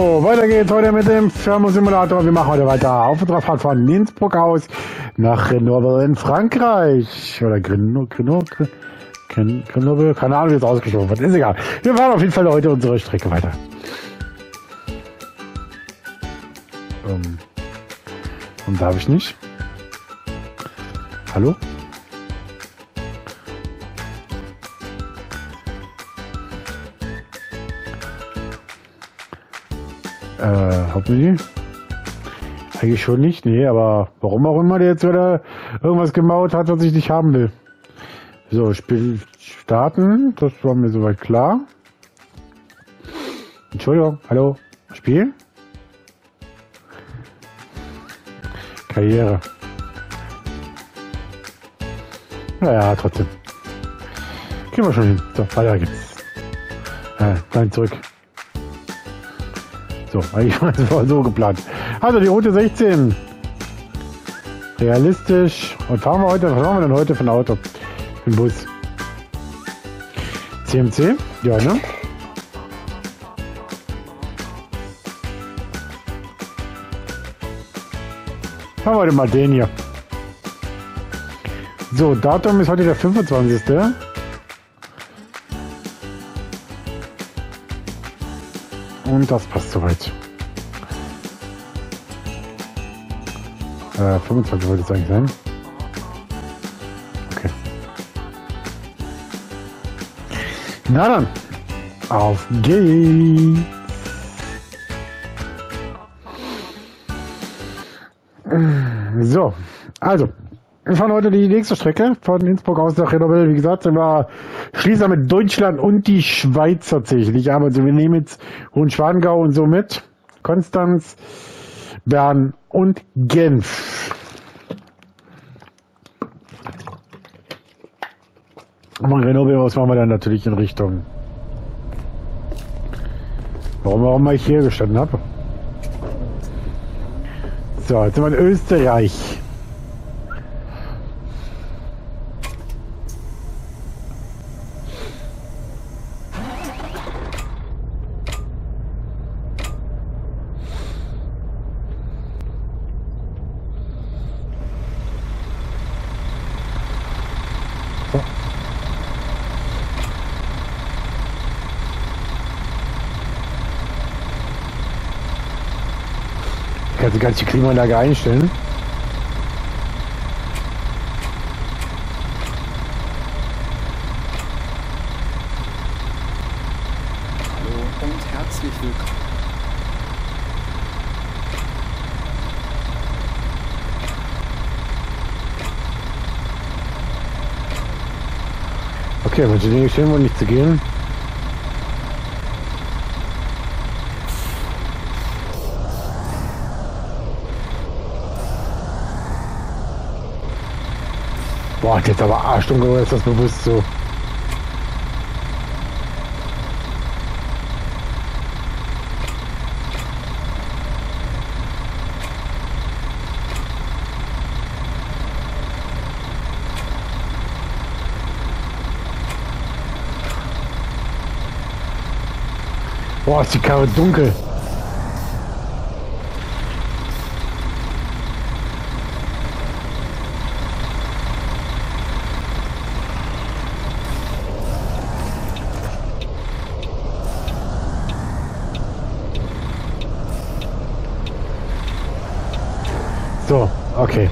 weiter geht's heute mit dem Firmensimulator. Wir machen heute weiter auf unserer Fahrt von Innsbruck aus nach Grenoble in Frankreich. Oder Grenoble, keine Ahnung, wie es ausgesprochen wird. Ist egal. Wir fahren auf jeden Fall heute unsere Strecke weiter. Und darf ich nicht? Hallo? Hoffentlich. Eigentlich schon nicht, nee, aber warum auch immer der jetzt wieder irgendwas gemaut hat, was ich nicht haben will. So, Spiel starten, das war mir soweit klar. Entschuldigung, hallo, Spiel? Karriere. Naja, trotzdem. Kriegen wir schon hin. So, weiter geht's. Dann zurück. So, eigentlich war es so geplant. Also die Route 16. Realistisch. Und fahren wir heute, was machen wir denn heute für ein Auto? Für den Bus. CMC? Ja, ne? Machen wir heute mal den hier. So, Datum ist heute der 25. Und das passt soweit. 25 wollte es eigentlich sein. Okay. Na dann, auf geht's. So, also, wir fahren heute die nächste Strecke von Innsbruck aus nach Grenoble. Wie gesagt, wir schließen mit Deutschland und die Schweiz tatsächlich. Aber also wir nehmen jetzt Hohenschwangau und so mit. Konstanz, Bern und Genf. Und von Grenoble aus fahren wir dann natürlich in Richtung. Warum ich hier gestanden habe. So, jetzt sind wir in Österreich. Kannst du gar nicht die Klimaanlage einstellen? Hallo und herzlich willkommen. Okay, manche Dinge stehen wohl nicht zu gehen. Boah, jetzt aber arschdunkel, ist das bewusst so. Boah, ist die Karre dunkel. So, okay.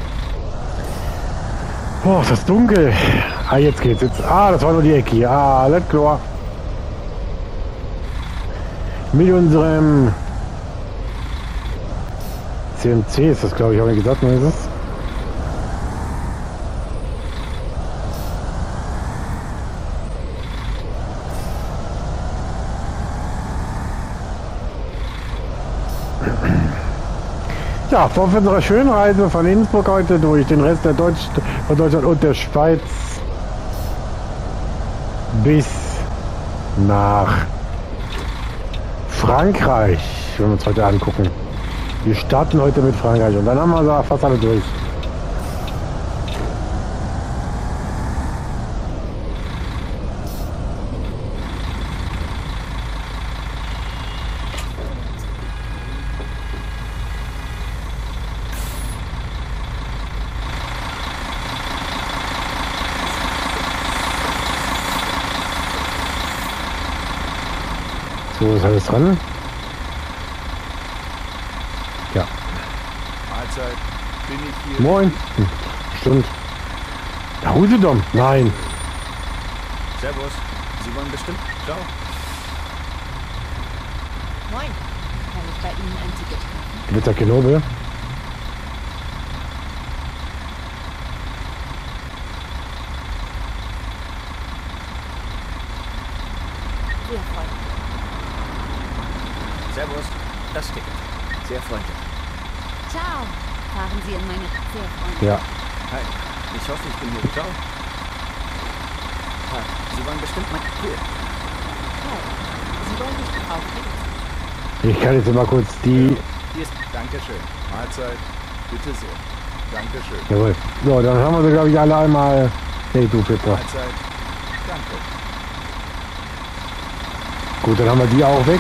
Oh, ist das dunkel. Ah, jetzt geht's. Das war nur die Ecke hier. Alles klar. Mit unserem CMC ist das, glaube ich, auch nicht gesagt, ne, ist es? Ja, vor unserer schönen Reise von Innsbruck heute durch den Rest von Deutschland und der Schweiz bis nach Frankreich, wenn wir uns heute angucken. Wir starten heute mit Frankreich und dann haben wir fast alle durch. So, ist alles dran? Ja. Mahlzeit. Bin ich hier? Moin. Stimmt. Da Usedom. Nein. Servus. Sie wollen bestimmt. Ciao. Moin. Kann ich bei Ihnen ein Ticket kaufen? Mit der Kenobe. Sehr freundlich. Servus. Das Ticket. Sehr freundlich. Ciao. Fahren Sie in meine... Sehr freundlich. Ja. Hi. Ich hoffe, ich bin hier. Ciao. Hi. Sie wollen bestimmt mein... Cool. Hi. Sie wollen mich kaufen? Ich kann jetzt mal kurz die... Hier ist... Dankeschön. Mahlzeit. Bitte sehr. Dankeschön. Jawohl. So, dann haben wir sie, glaube ich, alle einmal... Hey, du Pippa. Mahlzeit. Danke. Gut, dann haben wir die auch weg.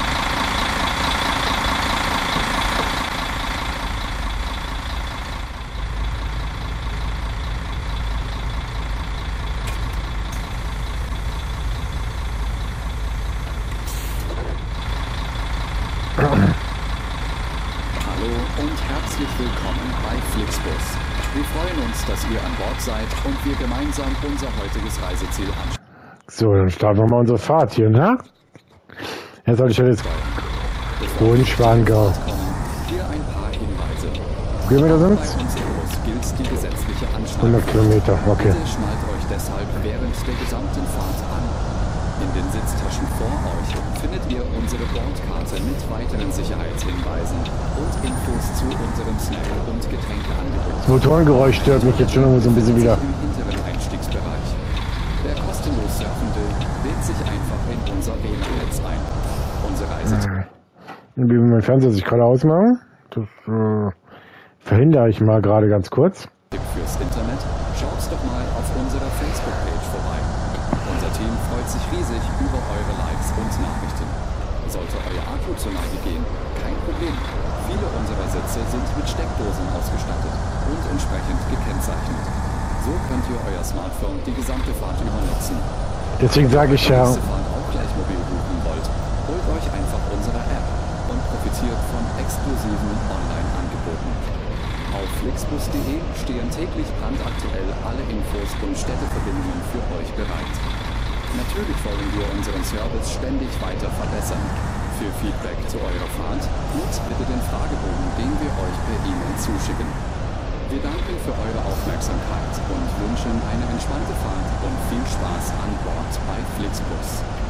Hallo und herzlich willkommen bei Flixbus. Wir freuen uns, dass ihr an Bord seid und wir gemeinsam unser heutiges Reiseziel anschauen. So, dann starten wir mal unsere Fahrt hier, ne? Jetzt soll ich schon jetzt... Hohenschwangau. Hier ein paar Hinweise. Gehen wir da Bei sonst? unserem Bus gilt die gesetzliche Anschnallung. 100 Kilometer, okay. Bitte schnallt euch deshalb während der gesamten Fahrt an. In den Sitztaschen vor euch findet ihr unsere Bordkarte mit weiteren Sicherheitshinweisen und Infos zu unserem Snack- und Getränkeangebot. Das Motorengeräusch stört mich jetzt schon irgendwo so ein bisschen wieder. Im hinteren Einstiegsbereich. Wer kostenlos surfen will, wählt sich einfach in unser WLAN-Netz ein. Unsere Reise Wie will mein Fernseher sich gerade ausmachen? Das verhindere ich mal gerade ganz kurz. fürs Internet, schaut doch mal auf unserer Facebook-Page vorbei. Unser Team freut sich riesig über eure Likes und Nachrichten. Sollte euer Akku zur Neige gehen, kein Problem. Viele unserer Sitze sind mit Steckdosen ausgestattet und entsprechend gekennzeichnet. So könnt ihr euer Smartphone die gesamte Fahrt über nutzen. Deswegen sage ich ja, Wenn ihr die nächste Fahrt auch gleich mobil buchen wollt, holt euch einfach unsere App und profitiert von exklusiven Online-Angeboten. Auf flixbus.de stehen täglich brandaktuell alle Infos und Städteverbindungen für euch bereit. Natürlich wollen wir unseren Service ständig weiter verbessern. Für Feedback zu eurer Fahrt nutzt bitte den Fragebogen, den wir euch per E-Mail zuschicken. Wir danken für eure Aufmerksamkeit und wünschen eine entspannte Fahrt und viel Spaß an Bord bei Flixbus.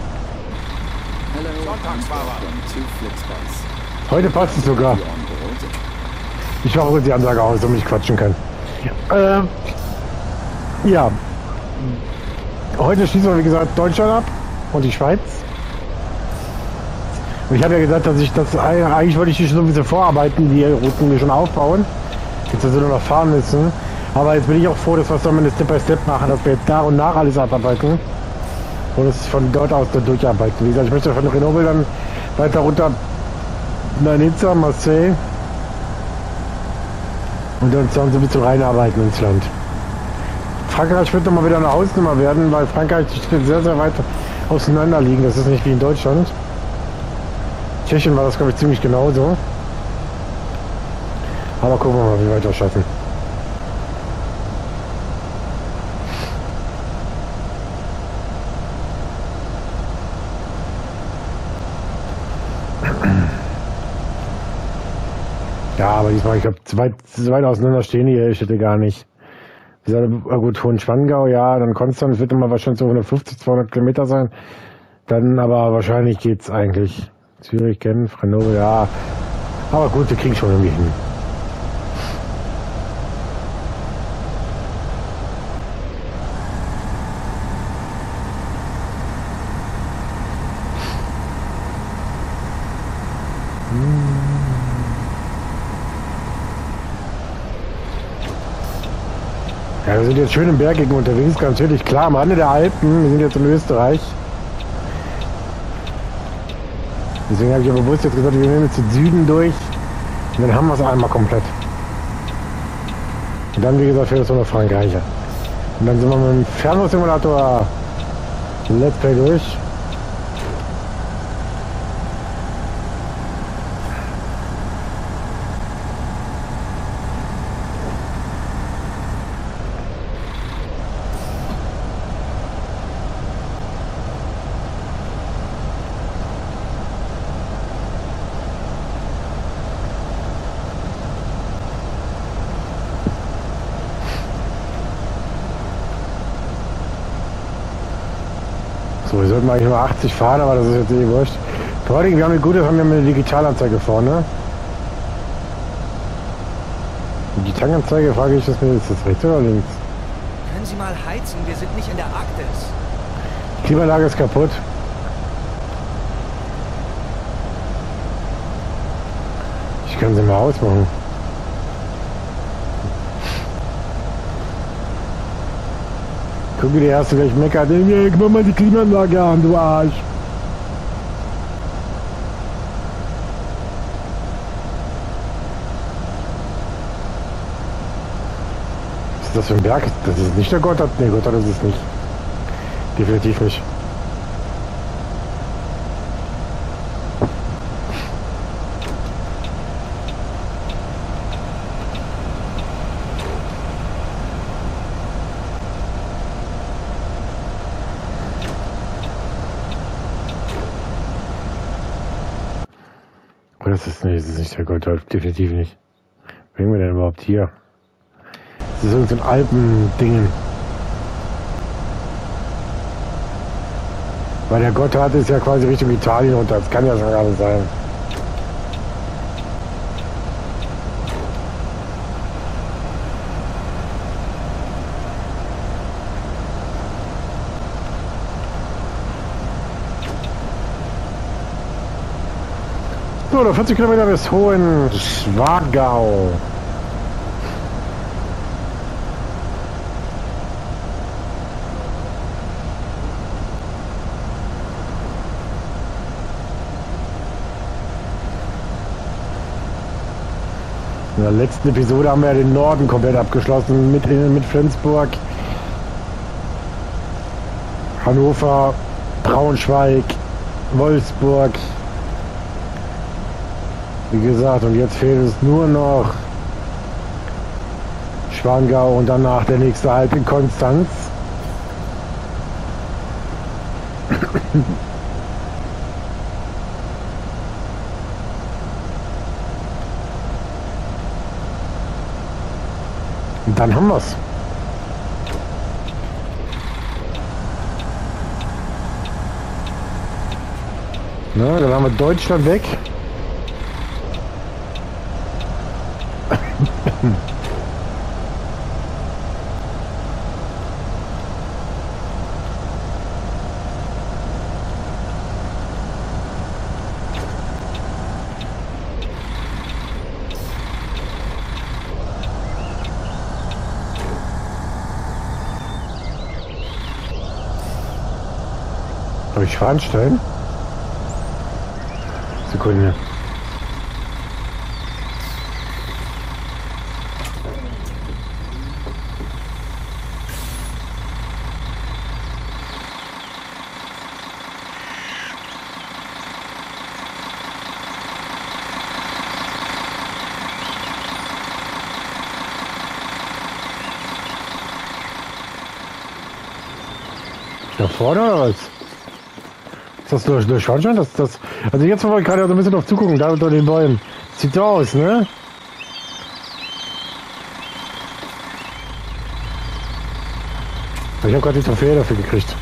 Hello and welcome to Flixbus. heute passt es sogar. You're on board. Ich mache kurz die Ansage aus, damit ich quatschen kann. Ja. Heute schließen wir, wie gesagt, Deutschland ab und die Schweiz. Und ich habe ja gesagt, dass ich das eigentlich wollte ich die schon so ein bisschen vorarbeiten, die Routen wir schon aufbauen. Jetzt dass wir nur noch fahren müssen. Aber jetzt bin ich auch froh, dass wir es dann Step by Step machen, dass wir jetzt nach und nach alles abarbeiten. Und es von dort aus dann durcharbeiten. Wie gesagt, ich möchte von Grenoble dann weiter runter nach Nizza, Marseille. Und dann so ein bisschen reinarbeiten ins Land. Frankreich wird nochmal wieder eine Hausnummer werden, weil Frankreich steht sehr, sehr weit auseinander liegen. Das ist nicht wie in Deutschland. Tschechien war das, glaube ich, ziemlich genauso. Aber gucken wir mal, wie wir das schaffen. Ja, aber diesmal, ich glaube, zu weit auseinander stehen die Städte gar nicht. Wie gesagt, gut, Hohenschwangau, ja, dann Konstanz wird immer wahrscheinlich so 150, 200 Kilometer sein. Dann aber wahrscheinlich geht's eigentlich. Zürich, Genf, Grenoble, ja. Aber gut, wir kriegen schon irgendwie hin. Ja, wir sind jetzt schön im Bergigen unterwegs, ganz natürlich klar am Rande der Alpen. Wir sind jetzt in Österreich. Deswegen habe ich ja bewusst jetzt gesagt, wir nehmen jetzt den Süden durch und dann haben wir es einmal komplett. Und dann, wie gesagt, fährt es noch nach Frankreich. Und dann sind wir mit dem Fernbus-Simulator Let's Play durch. So, wir sollten eigentlich nur 80 fahren, aber das ist jetzt eh wurscht. Vor allem, wir haben eine Digitalanzeige vorne. Die Tankanzeige, frage ich, ist das rechts oder links? Können Sie mal heizen? Wir sind nicht in der Arktis. Die Klimaanlage ist kaputt. Ich kann sie mal ausmachen. Guck, wie der erste gleich meckert. Mach mal die Klimaanlage an, du Arsch. Was ist das für ein Berg? Das ist nicht der Gotthard. Ne, Gotthard ist es nicht. Definitiv nicht. Das ist nicht der Gotthard, definitiv nicht. Wen haben wir denn überhaupt hier? Das ist irgendein Alpen-Dingen. Weil der Gotthard ist ja quasi Richtung Italien runter. Das kann ja schon gar nicht sein. So, noch 40 Kilometer bis Hohenschwangau. In der letzten Episode haben wir ja den Norden komplett abgeschlossen mit Flensburg, Hannover, Braunschweig, Wolfsburg. Wie gesagt, und jetzt fehlt es nur noch Schwangau und danach der nächste Halt in Konstanz. Und dann haben wir's. Na, dann haben wir Deutschland weg. Habe ich Schwanstein? Sekunde. Nach vorne oder was? Ist das durch Schornstein? Also jetzt wollte ich gerade so ein bisschen drauf zugucken, da unter den Bäumen. Sieht so aus, ne? Ich habe gerade die Trophäe dafür gekriegt.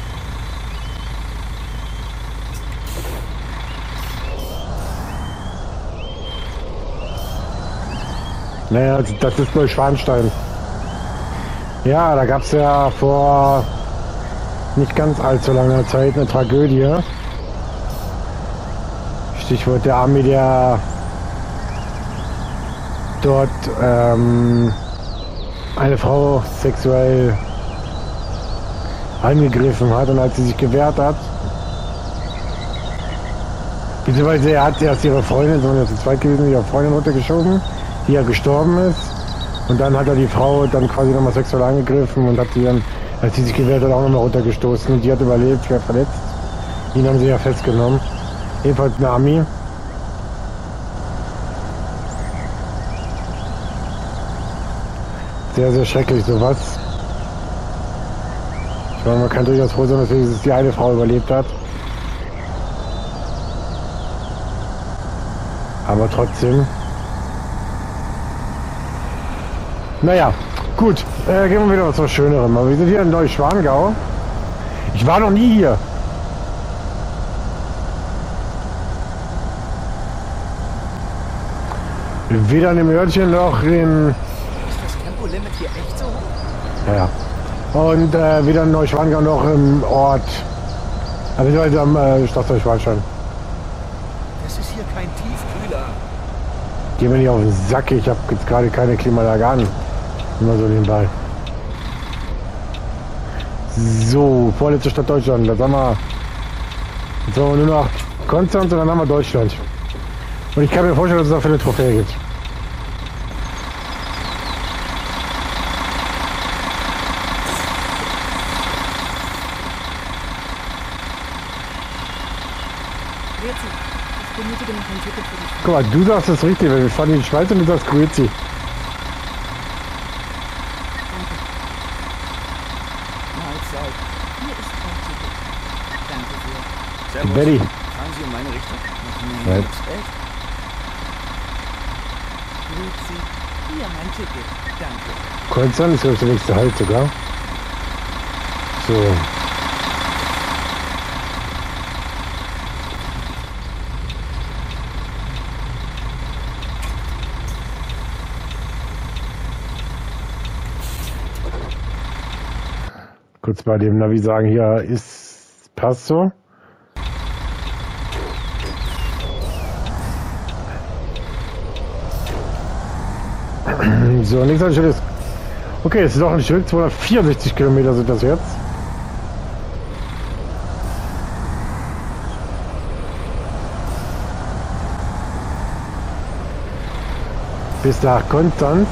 Naja, das ist Neuschwanstein. Ja, da gab es ja vor nicht ganz allzu langer Zeit eine Tragödie. Stichwort der Army, der dort eine Frau sexuell angegriffen hat, und als sie sich gewehrt hat, beziehungsweise er hat erst ihre Freundin, sondern zu zweit gewesen, ihre Freundin runtergeschoben, die ja gestorben ist, und dann hat er die Frau dann quasi nochmal sexuell angegriffen und hat sie dann, als sie sich gewehrt hat, auch nochmal runtergestoßen, und die hat überlebt, schwer verletzt. Ihn haben sie ja festgenommen. Ebenfalls eine Army. Sehr, sehr schrecklich sowas. Ich meine, man kann durchaus froh sein, dass wenigstens die eine Frau überlebt hat. Aber trotzdem. Naja, gut. Gehen wir wieder was Schönerem. Aber wir sind hier in Neuschwangau. Ich war noch nie hier. Weder im Örtchen noch in... Ist das Tempolimit hier echt so hoch? Ja. Und weder in Neuschwanstein noch im Ort. Also ich weiß am Stadt Neuschwanstein. Das ist hier kein Tiefkühler. Geh mir nicht auf den Sack, ich habe jetzt gerade keine Klimaanlage an. Immer so nebenbei. So, vorletzte Stadt Deutschland. Das haben wir. Jetzt haben wir nur noch Konstanz und dann haben wir Deutschland. Und ich kann mir vorstellen, dass es dafür eine Trophäe gibt. Grüezi. Ich benötige noch ein Ticket für die Guck mal, du sagst das richtig, weil wir fahren in die Schweiz und du sagst Grüezi. Mahlzeit. Hier ist ein Ticket. Danke sehr. Servus. Betty. Fahren Sie in meine Richtung? Nein. Echt? Grüezi. Hier mein Ticket. Danke. Konstanz ist glaube ich der nächste Halt sogar. So. Kurz bei dem Navi sagen, hier ist passt so. So, nächster Schritt ist. Okay, es ist noch ein Stück, 264 Kilometer sind das jetzt. Bis nach Konstanz.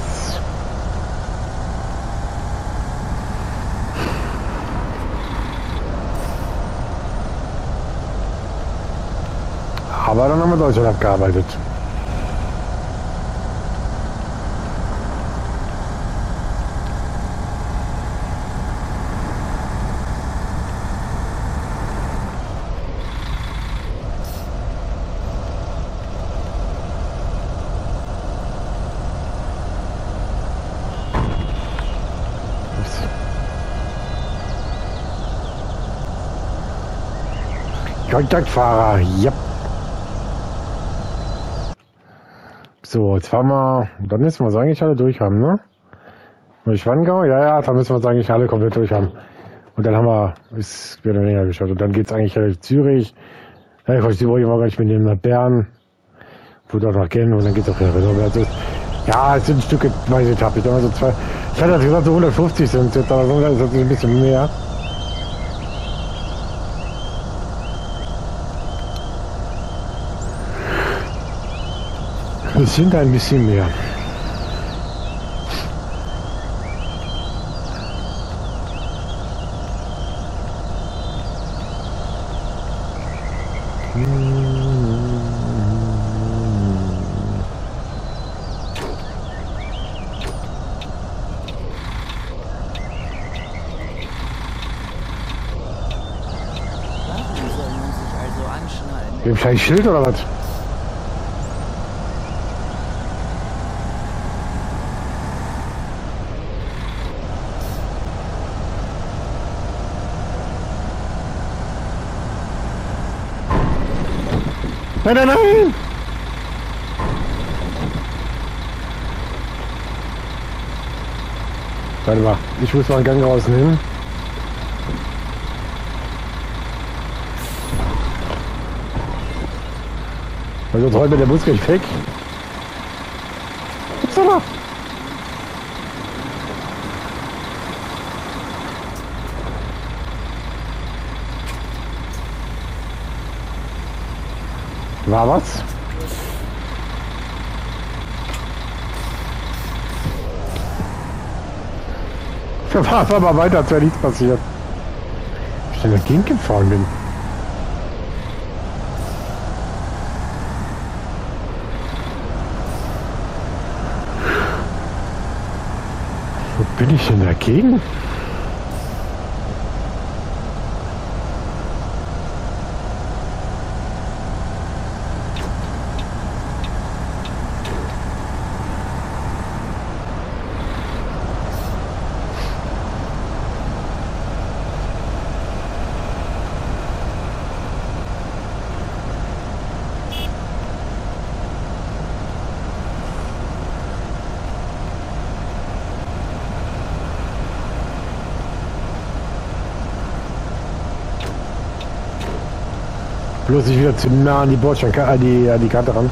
Aber dann haben wir Deutschland abgearbeitet. Kontaktfahrer, ja. So, jetzt fahren wir, dann müssen wir es eigentlich alle durch haben, ne? Neuschwanstein, ja, dann müssen wir es eigentlich alle komplett durch haben. Und dann haben wir, ist mehr oder weniger geschafft. Und dann geht es eigentlich Zürich, ja, ich weiß die Woche immer gar nicht mitnehmen nach Bern, wo wir auch noch kennen, und dann geht es auch wieder rüber. Also, ja, es sind Stücke, weiß ich, habe ich so zwei, ich hatte gesagt, so 150 sind jetzt, aber so ist das ein bisschen mehr. Es sind ein bisschen mehr. Warum soll man sich also anschnallen? Dem scheiß Schild oder was? Nein, nein, nein! Warte mal, ich muss mal einen Gang rausnehmen. Weil sonst rollt mir der Bus gleich weg. Upsala! War was? Fahr aber weiter, als wäre nichts passiert. Ich bin dagegen gefahren bin. Wo bin ich denn dagegen? Bloß nicht wieder zu nah an die Bordstein, an die Kante ran.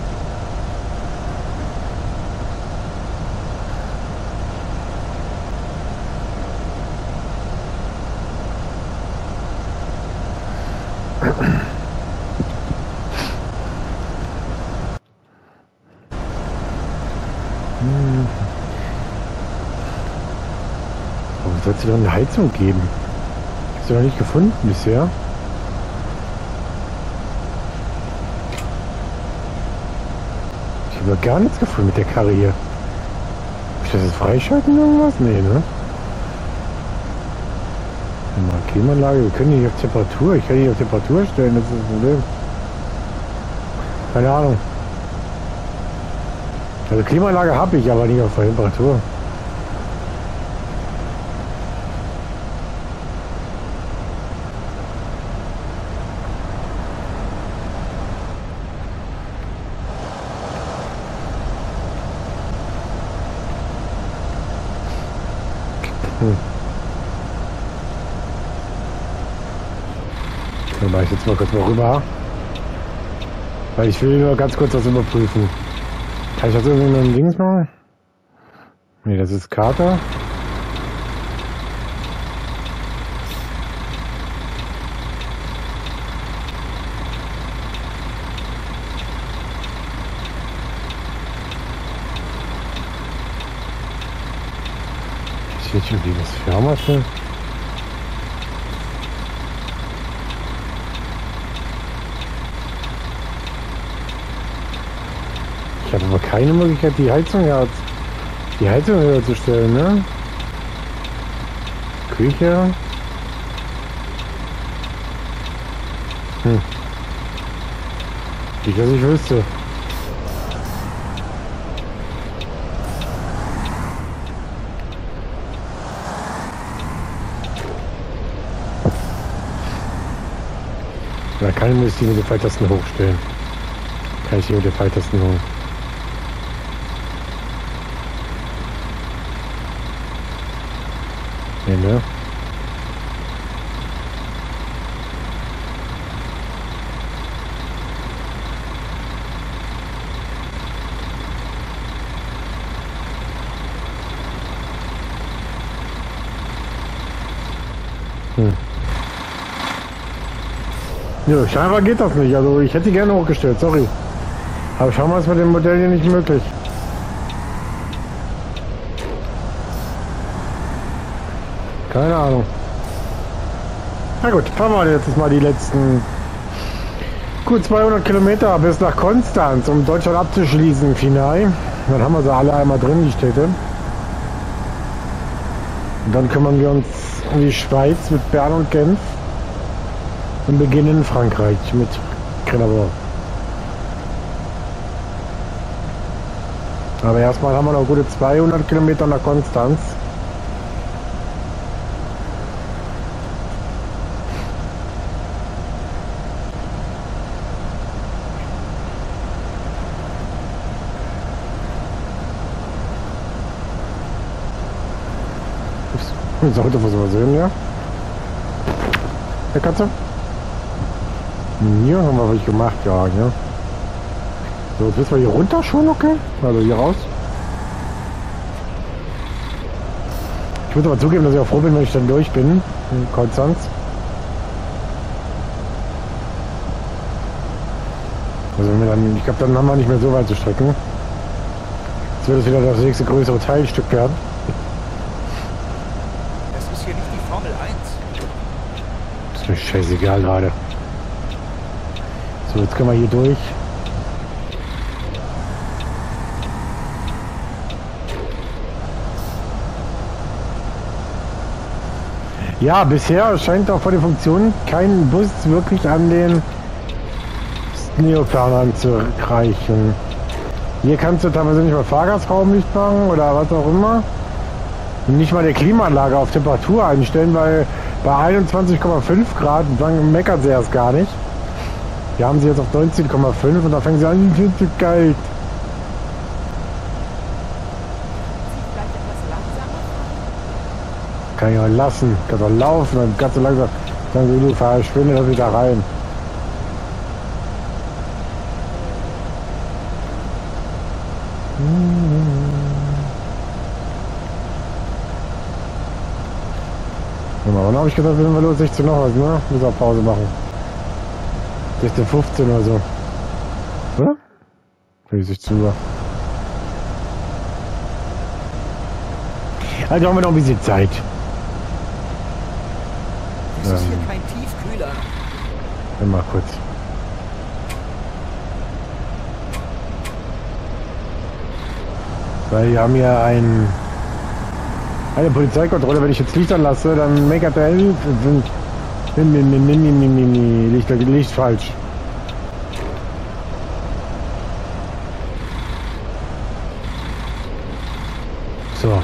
Warum soll es hier doch eine Heizung geben? Hast du noch nicht gefunden bisher? Ich habe gar nichts gefunden mit der Karre hier. Muss ich das jetzt freischalten irgendwas? Nee, ne? Mal Klimaanlage, wir können nicht auf Temperatur. Ich kann nicht auf Temperatur stellen, das ist das Problem. Keine Ahnung. Also Klimaanlage habe ich, aber nicht auf Temperatur. Dann mache ich jetzt mal kurz mal rüber. Weil ich will nur ganz kurz was überprüfen. Kann ich das irgendwie mit dem Dings machen? Ne, das ist Karte. Ich weiß nicht, wie das Firma ist. Ich habe aber keine Möglichkeit, die Heizung höher zu stellen, ne? Küche. Nicht, dass ich wüsste. Da kann ich die mit den Pfeiltasten hochstellen. Kann ich die mit den Pfeiltasten hoch. Nee, ne? Ja, scheinbar geht das nicht. Also ich hätte die gerne hochgestellt, sorry. Aber scheinbar ist mit dem Modell hier nicht möglich. Keine Ahnung. Na gut, fahren wir jetzt mal die letzten gut 200 Kilometer bis nach Konstanz, um Deutschland abzuschließen, final. Dann haben wir sie alle einmal drin, die Städte. Und dann kümmern wir uns um die Schweiz mit Bern und Genf. Und beginnen in Frankreich mit Grenoble. Aber erstmal haben wir noch gute 200 Kilometer nach Konstanz. Sollte was mal sehen, ja? Herr Katze? Hier haben wir was gemacht, ja, ja. So, jetzt müssen wir hier runter schon, okay? Also hier raus. Ich muss aber zugeben, dass ich auch froh bin, wenn ich dann durch bin in Konstanz. Also wenn wir dann, ich glaube, dann haben wir nicht mehr so weit zu strecken. Jetzt wird es wieder das nächste größere Teilstück werden. Das ist hier nicht die Formel 1. Ist mir scheißegal gerade. So, jetzt können wir hier durch. Ja, bisher scheint auch von den Funktionen kein Bus wirklich an den Neoplan anzureichen. Hier kannst du teilweise nicht mal Fahrgastraum nicht machen oder was auch immer. Und nicht mal der Klimaanlage auf Temperatur einstellen, weil bei 21,5 Grad dann meckert sie erst gar nicht. Hier haben sie jetzt auf 19,5 und da fängt sie an, viel zu kalt. Kann ich auch lassen, kann doch laufen, dann kannst du langsam sagen, du verschwinde das wieder rein. Wann habe ich gesagt, wenn wir los 16 noch was, ne? Muss auch Pause machen. 16:15 oder so. Oder? Wie 16 Uhr. Also haben wir noch ein bisschen Zeit. Das ist hier kein Tiefkühler. Mal kurz. Weil wir haben hier eine Polizeikontrolle. Wenn ich jetzt Licht anlasse, dann meckert der Licht falsch. So.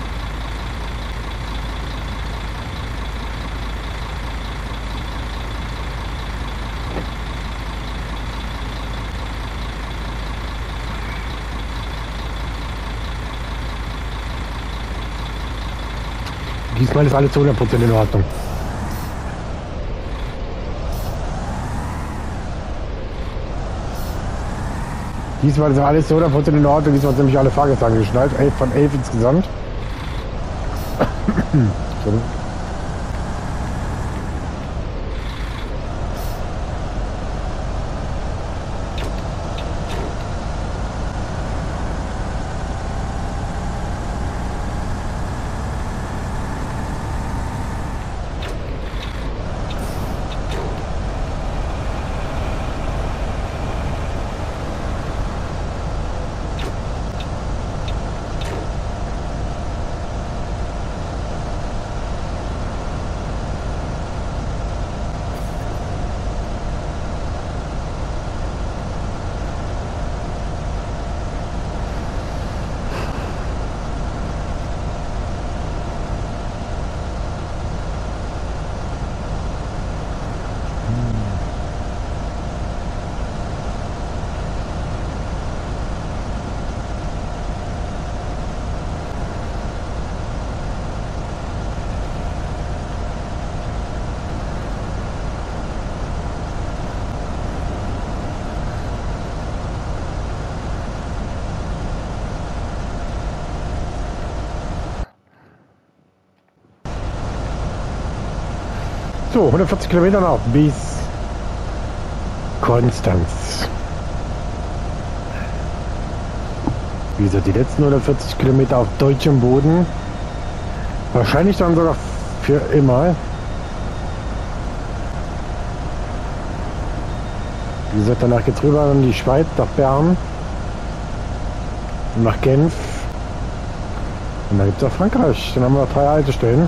Diesmal ist alles zu 100% in Ordnung. Diesmal ist alles zu 100% in Ordnung. Diesmal sind nämlich alle Fahrgäste angeschnallt. 11 von 11 insgesamt. So, 140 Kilometer noch bis Konstanz. Wie gesagt, die letzten 140 Kilometer auf deutschem Boden. Wahrscheinlich dann sogar für immer. Wie gesagt, danach geht's rüber in die Schweiz, nach Bern, nach Genf. Und dann gibt es auch Frankreich. Dann haben wir 3 Haltestellen.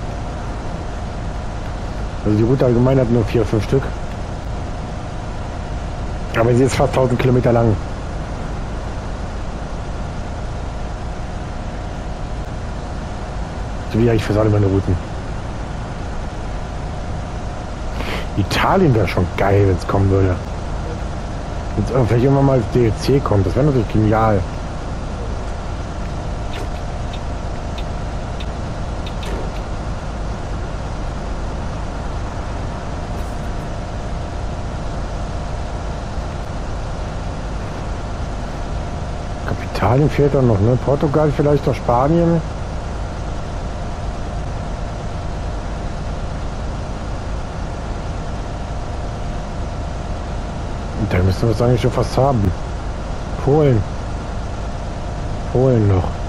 Also die Route allgemein hat nur 4, 5 Stück. Aber sie ist fast 1000 Kilometer lang. So wie eigentlich fast alle meine Routen. Italien wäre schon geil, wenn es kommen würde. Wenn vielleicht irgendwann mal das DLC kommt, das wäre natürlich genial. Italien fehlt dann noch, ne? Portugal vielleicht noch, Spanien. Und dann müssen wir es eigentlich schon fast haben. Polen. Polen noch.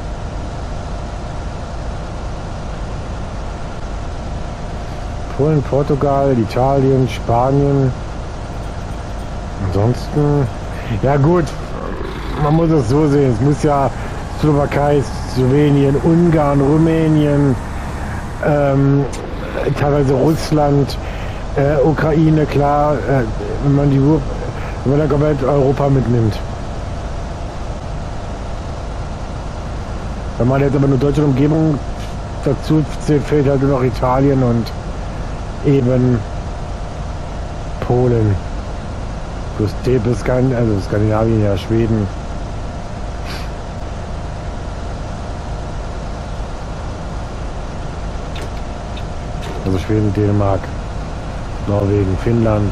Polen, Portugal, Italien, Spanien. Ansonsten, ja gut, man muss es so sehen, es muss ja Slowakei, Slowenien, Ungarn, Rumänien, teilweise Russland, Ukraine, klar, wenn man dann komplett Europa mitnimmt. Wenn man jetzt aber nur deutsche Umgebung dazu zählt, fehlt halt nur noch Italien und eben Polen. Plus also Skandinavien, ja, Schweden. Also Schweden, Dänemark, Norwegen, Finnland.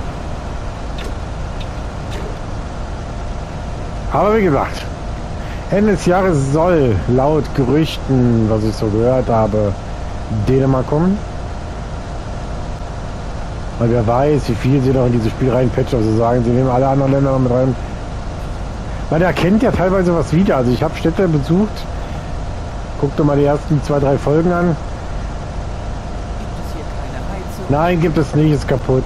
Aber wie gesagt, Ende des Jahres soll laut Gerüchten, was ich so gehört habe, Dänemark kommen. Weil wer weiß, wie viel sie noch in dieses Spiel reinpatchen. Also sagen, sie nehmen alle anderen Länder noch mit rein. Man erkennt ja teilweise was wieder. Also ich habe Städte besucht. Guckt doch mal die ersten 2, 3 Folgen an. Gibt es hier keine Heizung? Nein, gibt es nicht, ist kaputt.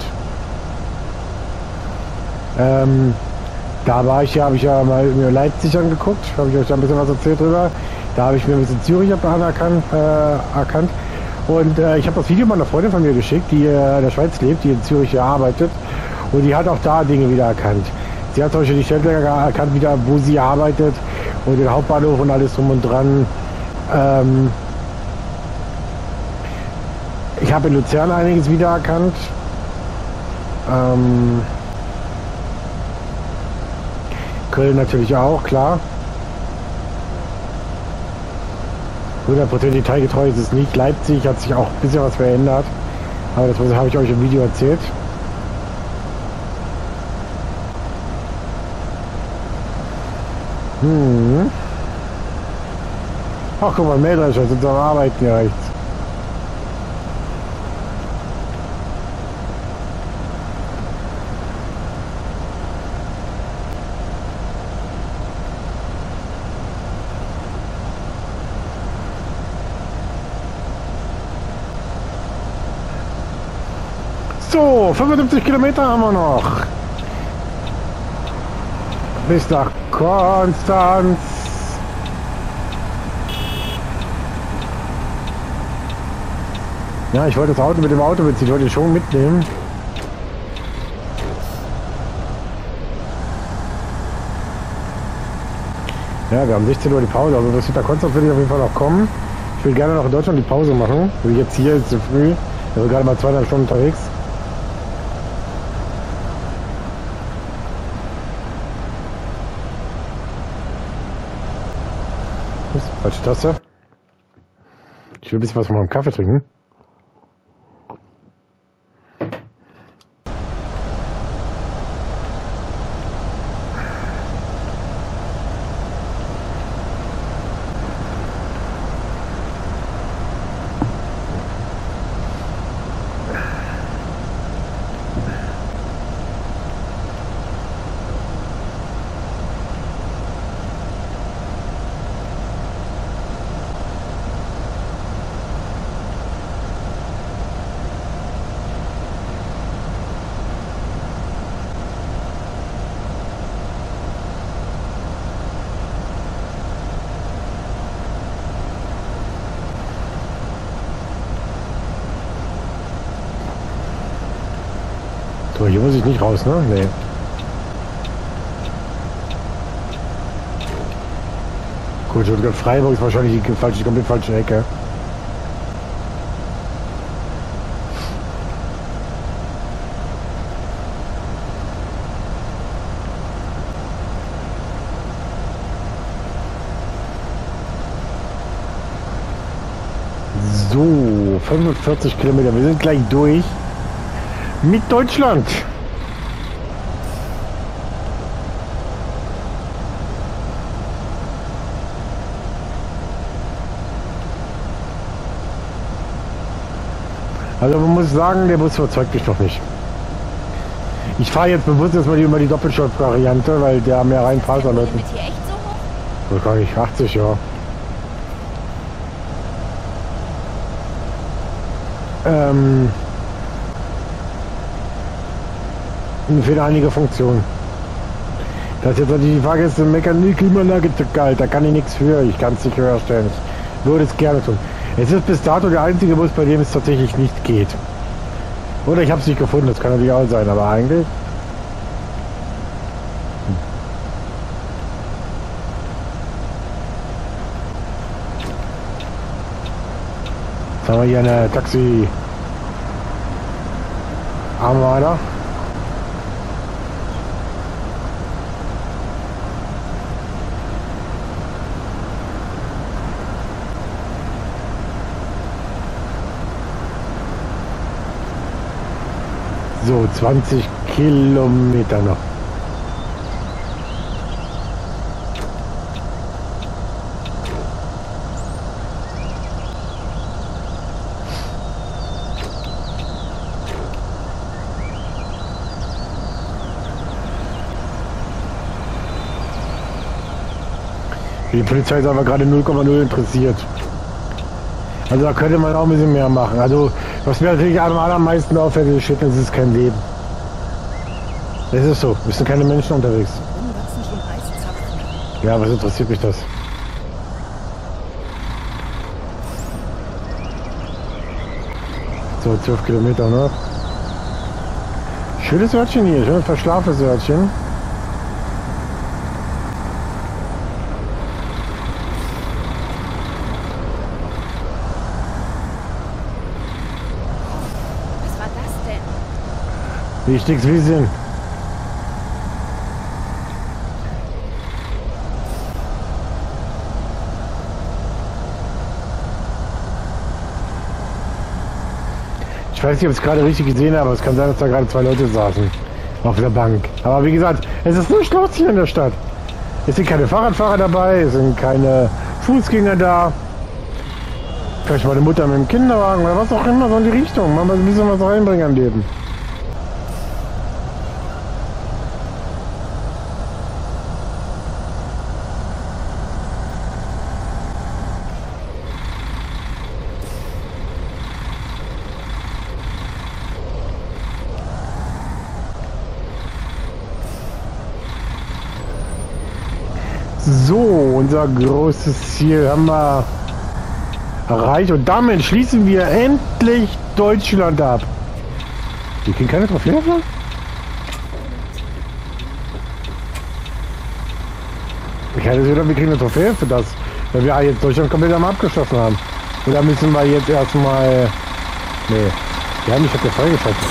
Da war ich ja, habe ich ja mal mir Leipzig angeguckt, habe ich euch da ein bisschen was erzählt drüber. Da habe ich mir ein bisschen Zürich erkannt. Und ich habe das Video mal einer Freundin von mir geschickt, die in der Schweiz lebt, die in Zürich arbeitet. Und die hat auch da Dinge wieder erkannt. Sie hat zum Beispiel die Stelle erkannt, wieder, wo sie arbeitet und den Hauptbahnhof und alles drum und dran. Ich habe in Luzern einiges wiedererkannt. Köln natürlich auch, klar. 100% detailgetreu ist es nicht. Leipzig hat sich auch ein bisschen was verändert. Aber das habe ich euch im Video erzählt. Ach, guck mal, Mähdrescher sind am Arbeiten hier rechts. So, 75 Kilometer haben wir noch. Bis nach Konstanz. Ja, ich wollte das Auto mit dem Auto beziehen, ich wollte schon mitnehmen. Ja, wir haben 16 Uhr die Pause, also bis hinter Konstanz will ich auf jeden Fall noch kommen. Ich will gerne noch in Deutschland die Pause machen. Also jetzt hier ist zu früh, also gerade mal 2,5 Stunden unterwegs. Falsche Taste. Ich will ein bisschen was von meinem Kaffee trinken. So, hier muss ich nicht raus, ne? Nee. Gut, Stuttgart Freiburg ist wahrscheinlich die komplett falsche Ecke. So, 45 Kilometer, wir sind gleich durch. Mit Deutschland. Also man muss sagen, der Bus überzeugt mich noch nicht. Ich fahre jetzt bewusst erstmal über die Doppelstock-Variante, weil der mehr reinpasst. Ist der Limit hier echt so hoch? So kann ich 80, ja. Für einige Funktionen. Das jetzt die Fahrgäste meckern, die Klimaanlage zu kalt, da kann ich nichts für, ich kann es nicht höher stellen. Ich würde es gerne tun. Es ist bis dato der einzige Bus, bei dem es tatsächlich nicht geht. Oder ich habe es nicht gefunden, das kann natürlich auch sein, aber eigentlich... Jetzt haben wir hier eine Taxi... Armada. So, 20 Kilometer noch. Die Polizei ist aber gerade 0,0 interessiert. Also da könnte man auch ein bisschen mehr machen. Also was mir natürlich am allermeisten auffällt, ist Shit, es ist kein Leben. Es ist so, es sind keine Menschen unterwegs. Warum wachsen schon Eiszapfen? Ja, was interessiert mich das? So, 12 Kilometer noch. Schönes Örtchen hier, schönes verschlafenes Örtchen. Was war das denn? Wichtig's Wissen. Ich weiß nicht, ob ich es gerade richtig gesehen habe, aber es kann sein, dass da gerade 2 Leute saßen auf der Bank. Aber wie gesagt, es ist nur Schluss hier in der Stadt. Es sind keine Fahrradfahrer dabei, es sind keine Fußgänger da. Vielleicht meine Mutter mit dem Kinderwagen oder was auch immer, so in die Richtung. Mal ein bisschen was reinbringen am Leben. So, unser großes Ziel haben wir erreicht und damit schließen wir endlich Deutschland ab. Wir kriegen keine Trophäe dafür? Ich hätte es wieder, wir kriegen eine Trophäe für das, weil wir jetzt Deutschland komplett einmal abgeschlossen haben. Oder müssen wir jetzt erstmal... Nee, ja, mich hat der freigeschaltet.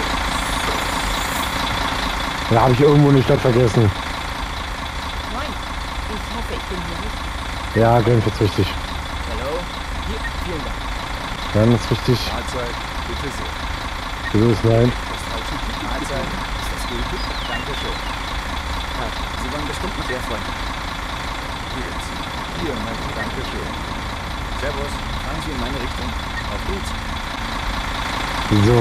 Da habe ich irgendwo eine Stadt vergessen. Moin. Ich hoffe, ich bin hier richtig. Ja, Genf ist richtig. Hallo? Hier, vielen Dank. Ja, das ist richtig. Mahlzeit, bitte sehr. So ist nein. Das falsche Typ. Mahlzeit, ist das gültig? Dankeschön. Sie waren bestimmt noch sehr freundlich. Hier, Dankeschön. Servus, fahren Sie in meine Richtung. Auf geht's. So.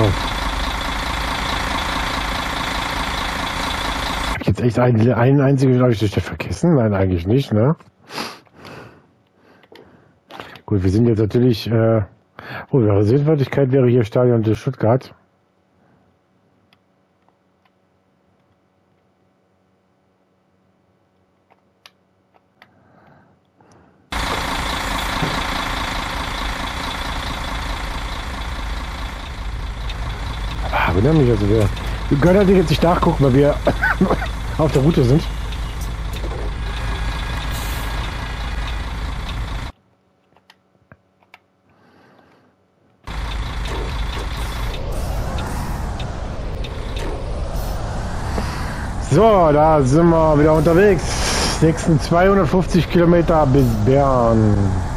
Hab ich jetzt echt einen einzigen, habe ich die Stadt vergessen? Nein, eigentlich nicht, ne? Gut, wir sind jetzt natürlich, oh, die Sehenswürdigkeit wäre hier Stadion des Stuttgart. Wundert mich, also wir können halt jetzt nicht nachgucken, weil wir auf der Route sind. So, da sind wir wieder unterwegs. Nächsten 250 Kilometer bis Bern.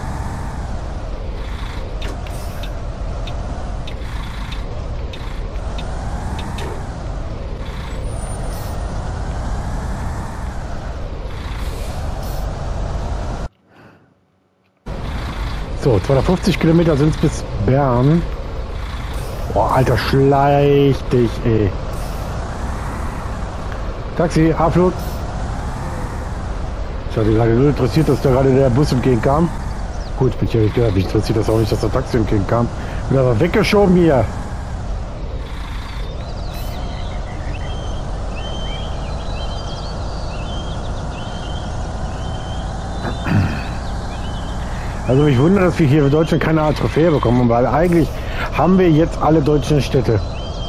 So, 250 Kilometer sind es bis Bern. Boah, Alter, schleich dich, ey. Taxi, Abflug. Ich hatte gerade nur interessiert, dass da gerade der Bus entgegenkam. Gut, bin ich ja nicht gehört. Mich interessiert das auch nicht, dass der Taxi entgegenkam. Bin aber weggeschoben hier. Also mich wundert, dass wir hier für Deutschland keine Art Trophäe bekommen, weil eigentlich haben wir jetzt alle deutschen Städte.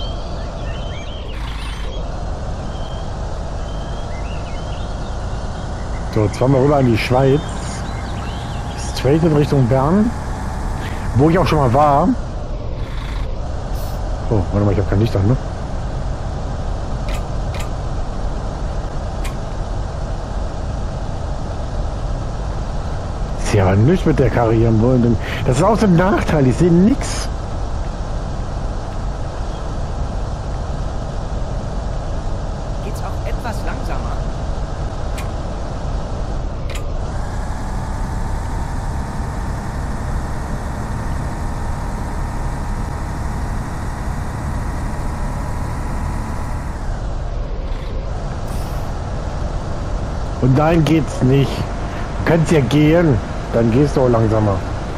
So, jetzt fahren wir rüber in die Schweiz. Straight in Richtung Bern, wo ich auch schon mal war. Oh, warte mal, ich habe kein Licht an, ne? Ja, aber nicht mit der Karre hier am Boden. Das ist auch so ein Nachteil, ich sehe nichts. Geht's auch etwas langsamer? Und nein, geht's nicht. Kannst ja gehen, dann gehst du auch langsamer.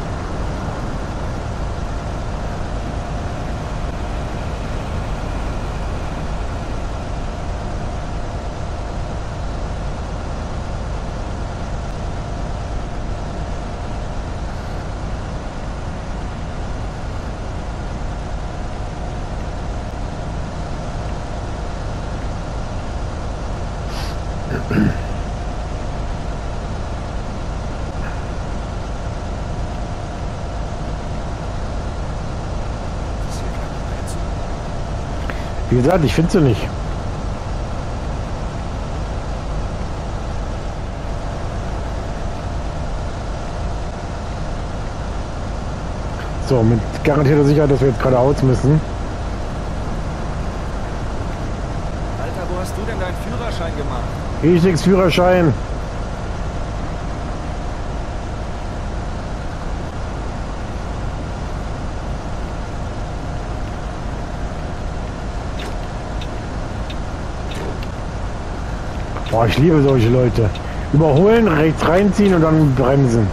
Wie gesagt, ich finde sie nicht. So, mit garantierter Sicherheit, dass wir jetzt geradeaus müssen. Alter, wo hast du denn deinen Führerschein gemacht? Ich nix Führerschein. Boah, ich liebe solche Leute. Überholen, rechts reinziehen und dann bremsen.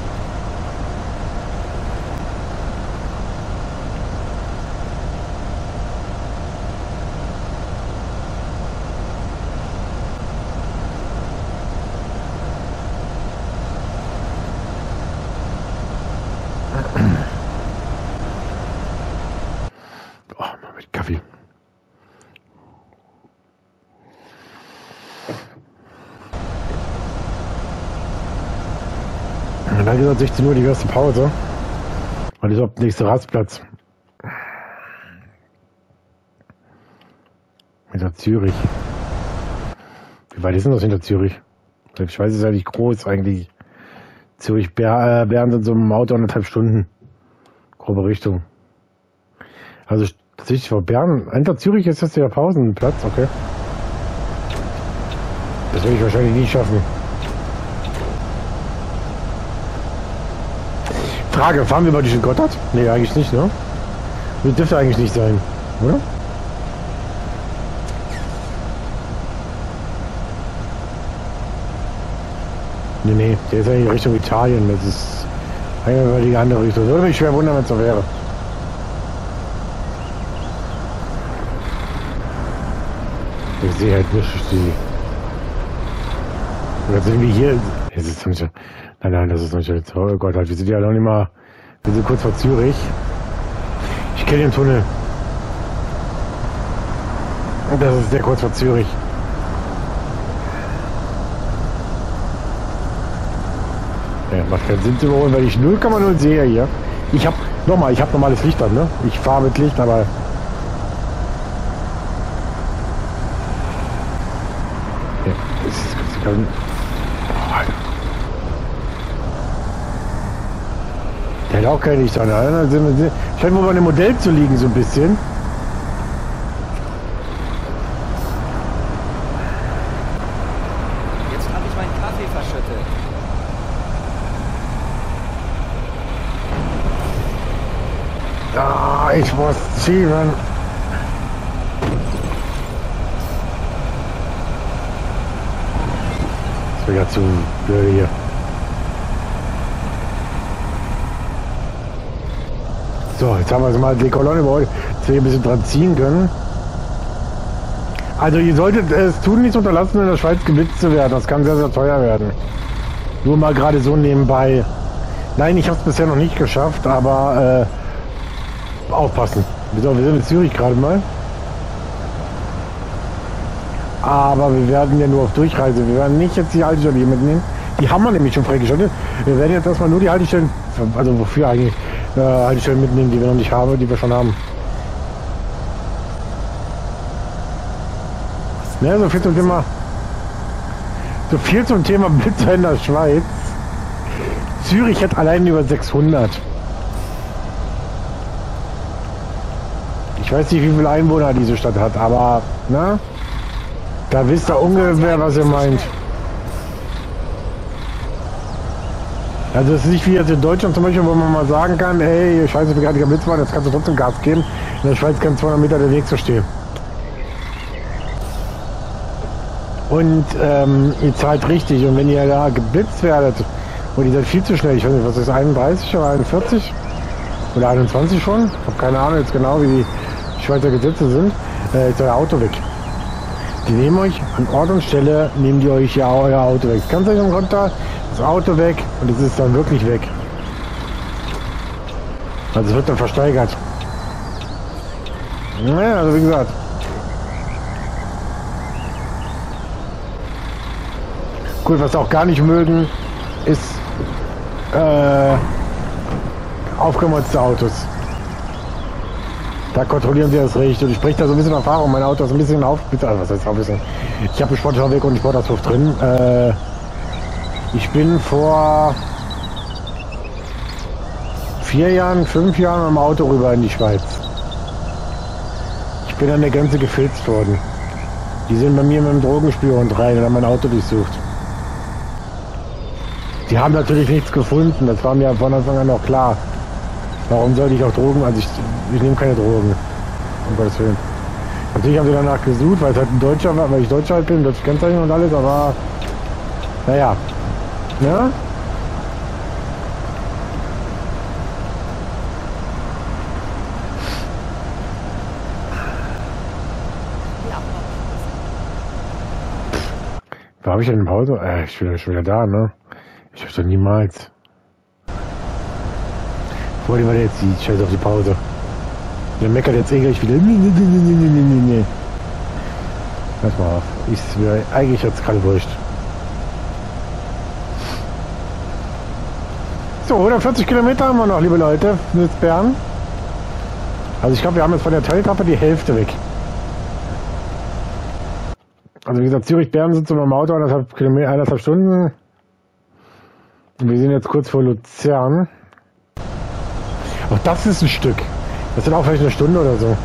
Oh, mal mit Kaffee. Und dann gesagt 16 Uhr die erste Pause. Und ist auf der nächste Rastplatz. Hinter Zürich. Wie weit ist denn das hinter Zürich? Ich weiß, es ist ja nicht groß eigentlich. Zürich, Bern sind so im Auto 1,5 Stunden. Grobe Richtung. Also tatsächlich vor Bern. Hinter Zürich ist das der Pausenplatz, okay. Das werde ich wahrscheinlich nie schaffen. Frage, fahren wir über durch den Gotthard? Nee, eigentlich nicht, ne? Das dürfte eigentlich nicht sein, oder? Nee, der ist eigentlich Richtung Italien. Das ist eigentlich die andere Richtung. Würde mich schwer wundern, wenn es so wäre. Ich sehe halt nicht die... Oder sind wir hier... Es ist nicht... Nein, das ist nicht... Oh Gott, wir sind ja noch nicht mal... Wir sind kurz vor Zürich. Ich kenne den Tunnel. Und das ist der kurz vor Zürich. Ja, macht keinen Sinn zu überholen, weil ich 0,0 sehe hier. Ich habe normales Licht an, ne? Ich fahre mit Licht, aber... Ja, das kann... Oh, Alter. Der hat auch kein Licht an. Scheint wohl bei einem Modell zu liegen, so ein bisschen. Jetzt habe ich meinen Kaffee verschüttet. Ah, ich muss ziehen. Das wäre ja zu blöd hier. So, jetzt haben wir mal die Kolonne überholt, dass wir hier ein bisschen dran ziehen können. Also ihr solltet es tun, nicht unterlassen, in der Schweiz geblitzt zu werden. Das kann sehr, sehr teuer werden. Nur mal gerade so nebenbei. Nein, ich habe es bisher noch nicht geschafft, aber aufpassen. So, wir sind in Zürich gerade mal. Aber wir werden ja nur auf Durchreise. Wir werden nicht jetzt die Haltestelle hier mitnehmen. Die haben wir nämlich schon freigeschaltet. Wir werden jetzt erstmal nur die Haltestellen, also wofür eigentlich, Haltestellen mitnehmen, die wir noch nicht haben, die wir schon haben. Ja, so viel zum Thema Blitzer in der Schweiz. Zürich hat allein über 600. Ich weiß nicht, wie viele Einwohner diese Stadt hat, aber na, da wisst ihr ungefähr, was ihr meint. Also es ist nicht wie jetzt in Deutschland zum Beispiel, wo man mal sagen kann, ey, scheiße, wir gerade Blitz waren, jetzt kannst du trotzdem Gas geben. In der Schweiz kann 200 Meter der Weg so stehen. und ihr zahlt richtig. Und wenn ihr da geblitzt werdet und ihr seid viel zu schnell, ich weiß nicht, was ist 31 oder 41 oder 21 schon? Ich habe keine Ahnung jetzt genau, wie die Schweizer Gesetze sind. Ist euer Auto weg. Die nehmen euch an Ort und Stelle, nehmen die euch ja euer Auto weg. Ganz euch runter, das Auto weg und es ist dann wirklich weg. Also es wird dann versteigert. Naja, also wie gesagt. Gut, was sie auch gar nicht mögen, ist aufgemotzte Autos. Da kontrollieren sie das recht. Und ich spreche da so ein bisschen Erfahrung. Mein Auto ist ein bisschen was heißt auch ein bisschen? Ich habe einen Sportfahrweg und einen Sportauspuff drin. Ich bin vor 4 Jahren, 5 Jahren mit dem Auto rüber in die Schweiz. Ich bin an der Grenze gefilzt worden. Die sind bei mir mit dem Drogenspürhund rein und haben mein Auto durchsucht. Die haben natürlich nichts gefunden. Das war mir von Anfang an auch klar. Warum sollte ich auch Drogen? Also ich nehme keine Drogen. Um Gottes Willen. Natürlich haben sie danach gesucht, weil es halt ein Deutscher war, weil ich Deutscher halt bin, deutsche Kennzeichen und alles, aber naja. Ja? Wo habe ich denn im Auto? Ich bin ja schon wieder da, ne? Ich hab doch niemals. Vor dem war der jetzt die Scheiße auf die Pause. Der meckert jetzt gleich wieder. Nee. Lass mal auf. Ist mir eigentlich jetzt gerade wurscht. So, 140 Kilometer haben wir noch, liebe Leute. Bis Bern. Also ich glaube, wir haben jetzt von der Teilkappe die Hälfte weg. Also wie gesagt, Zürich-Bern sind so mit dem Auto 1,5 Stunden. Und wir sind jetzt kurz vor Luzern. Auch das ist ein Stück. Das sind auch vielleicht 1 Stunde oder so.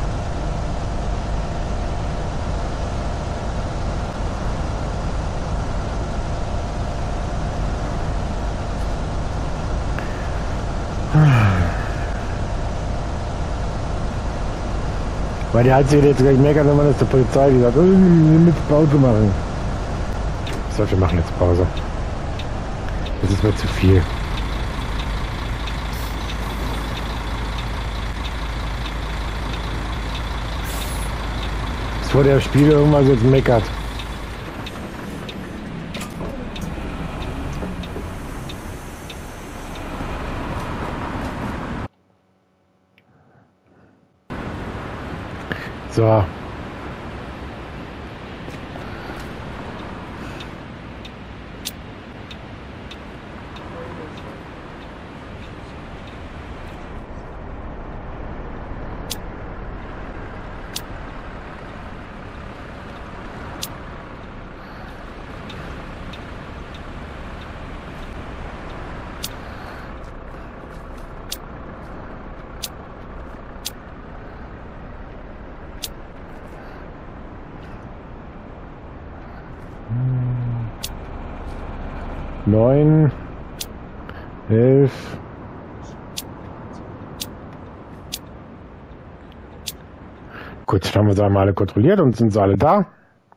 Weil der Einzige, der jetzt gleich meckert, wenn man das der Polizei, die sagt, wir müssen Pause machen. Ich sag, wir machen jetzt Pause. Das ist mir zu viel. Bevor der Spieler irgendwas jetzt meckert. So. Neun, 11. Gut, haben wir sie einmal alle kontrolliert und sind sie alle da.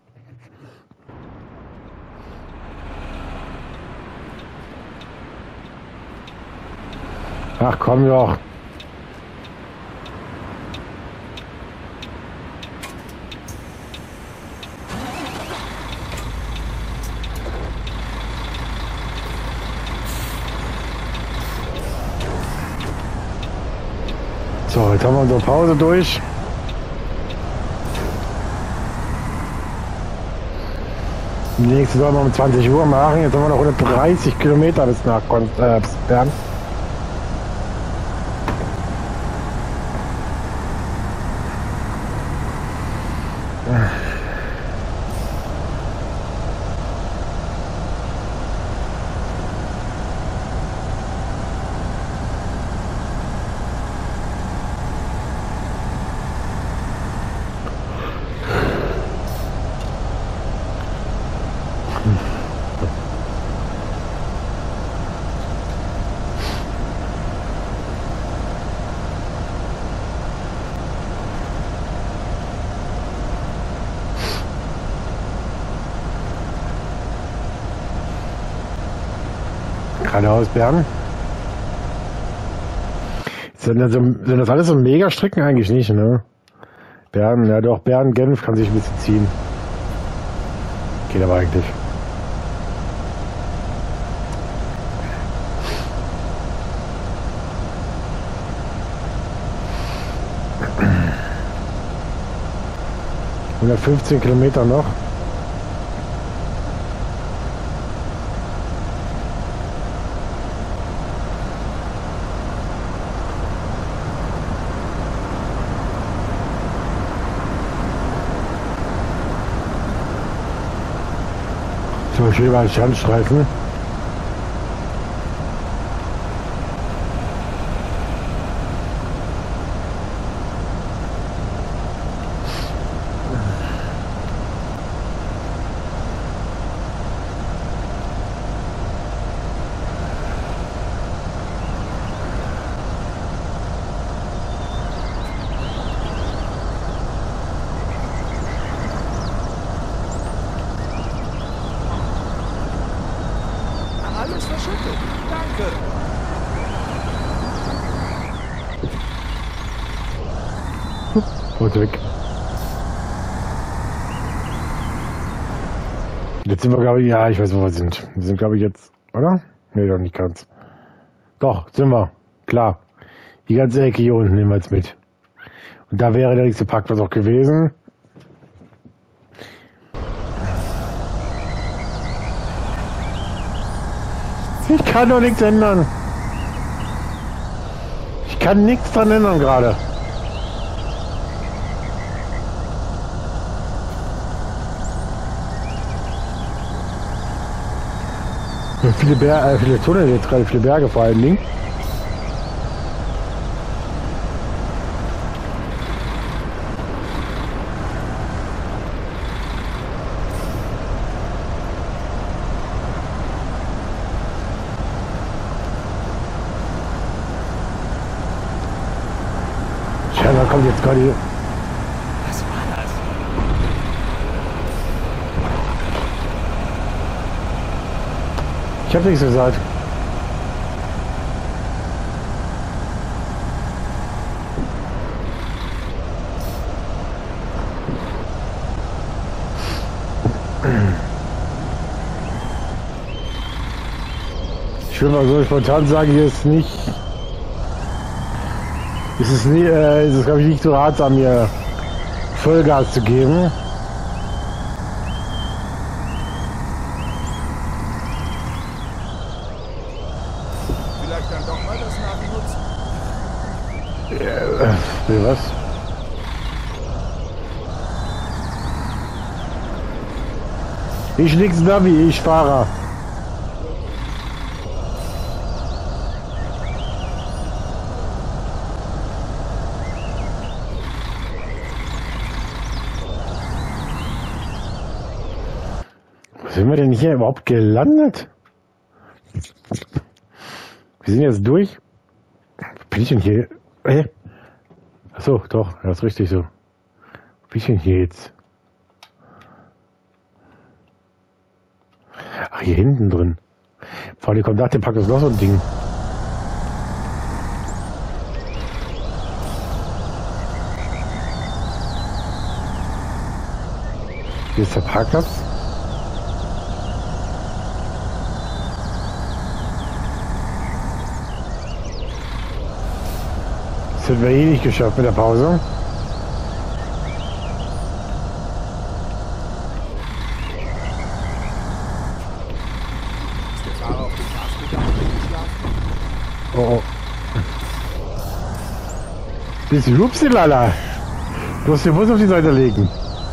Ach komm doch. So, jetzt haben wir unsere Pause durch. Die nächste sollen wir um 20 Uhr machen. Jetzt haben wir noch 130 Kilometer bis nach Bern. Geradeaus, Bern. Sind das alles so Megastrecken? Eigentlich nicht, ne? Bern, ja doch, Bern-Genf kann sich ein bisschen ziehen. Geht aber eigentlich. ...115 Kilometer noch. So, schön mal Schandstreifen. Alles verschüttet. Danke. Und weg. Jetzt sind wir, glaube ich, ja, ich weiß, wo wir sind. Wir sind, glaube ich, jetzt, oder? Nee, doch nicht ganz. Doch, sind wir. Klar. Die ganze Ecke hier unten nehmen wir jetzt mit. Und da wäre der nächste Parkplatz auch gewesen. Ich kann doch nichts ändern. Ich kann nichts dran ändern gerade. Viele Tunnel jetzt gerade, viele Berge vor allen Dingen. Ja, da kommt jetzt gerade. Was war das? Ich habe nichts gesagt. Ich will mal so spontan sagen, hier ist nicht. Ist es glaube ich nicht so ratsam, mir Vollgas zu geben. Vielleicht dann doch mal das Navi nutzen. Was? Ich nix Navi, ich Fahrer. Wo sind wir denn hier überhaupt gelandet? Wir sind jetzt durch. Bin ich denn hier? Achso, doch, das ist richtig so. Wo bin ich denn hier jetzt? Ach, hier hinten drin. Vor allem kommt nach dem Park ist noch so ein Ding. Hier ist der Parkplatz. Das hätten wir eh nicht geschafft mit der Pause. Ist der Fahrer auf dem Gaspedaal geschlafen? Oh, oh. Das ist Hupsilala. Du musst den Bus auf die Seite legen.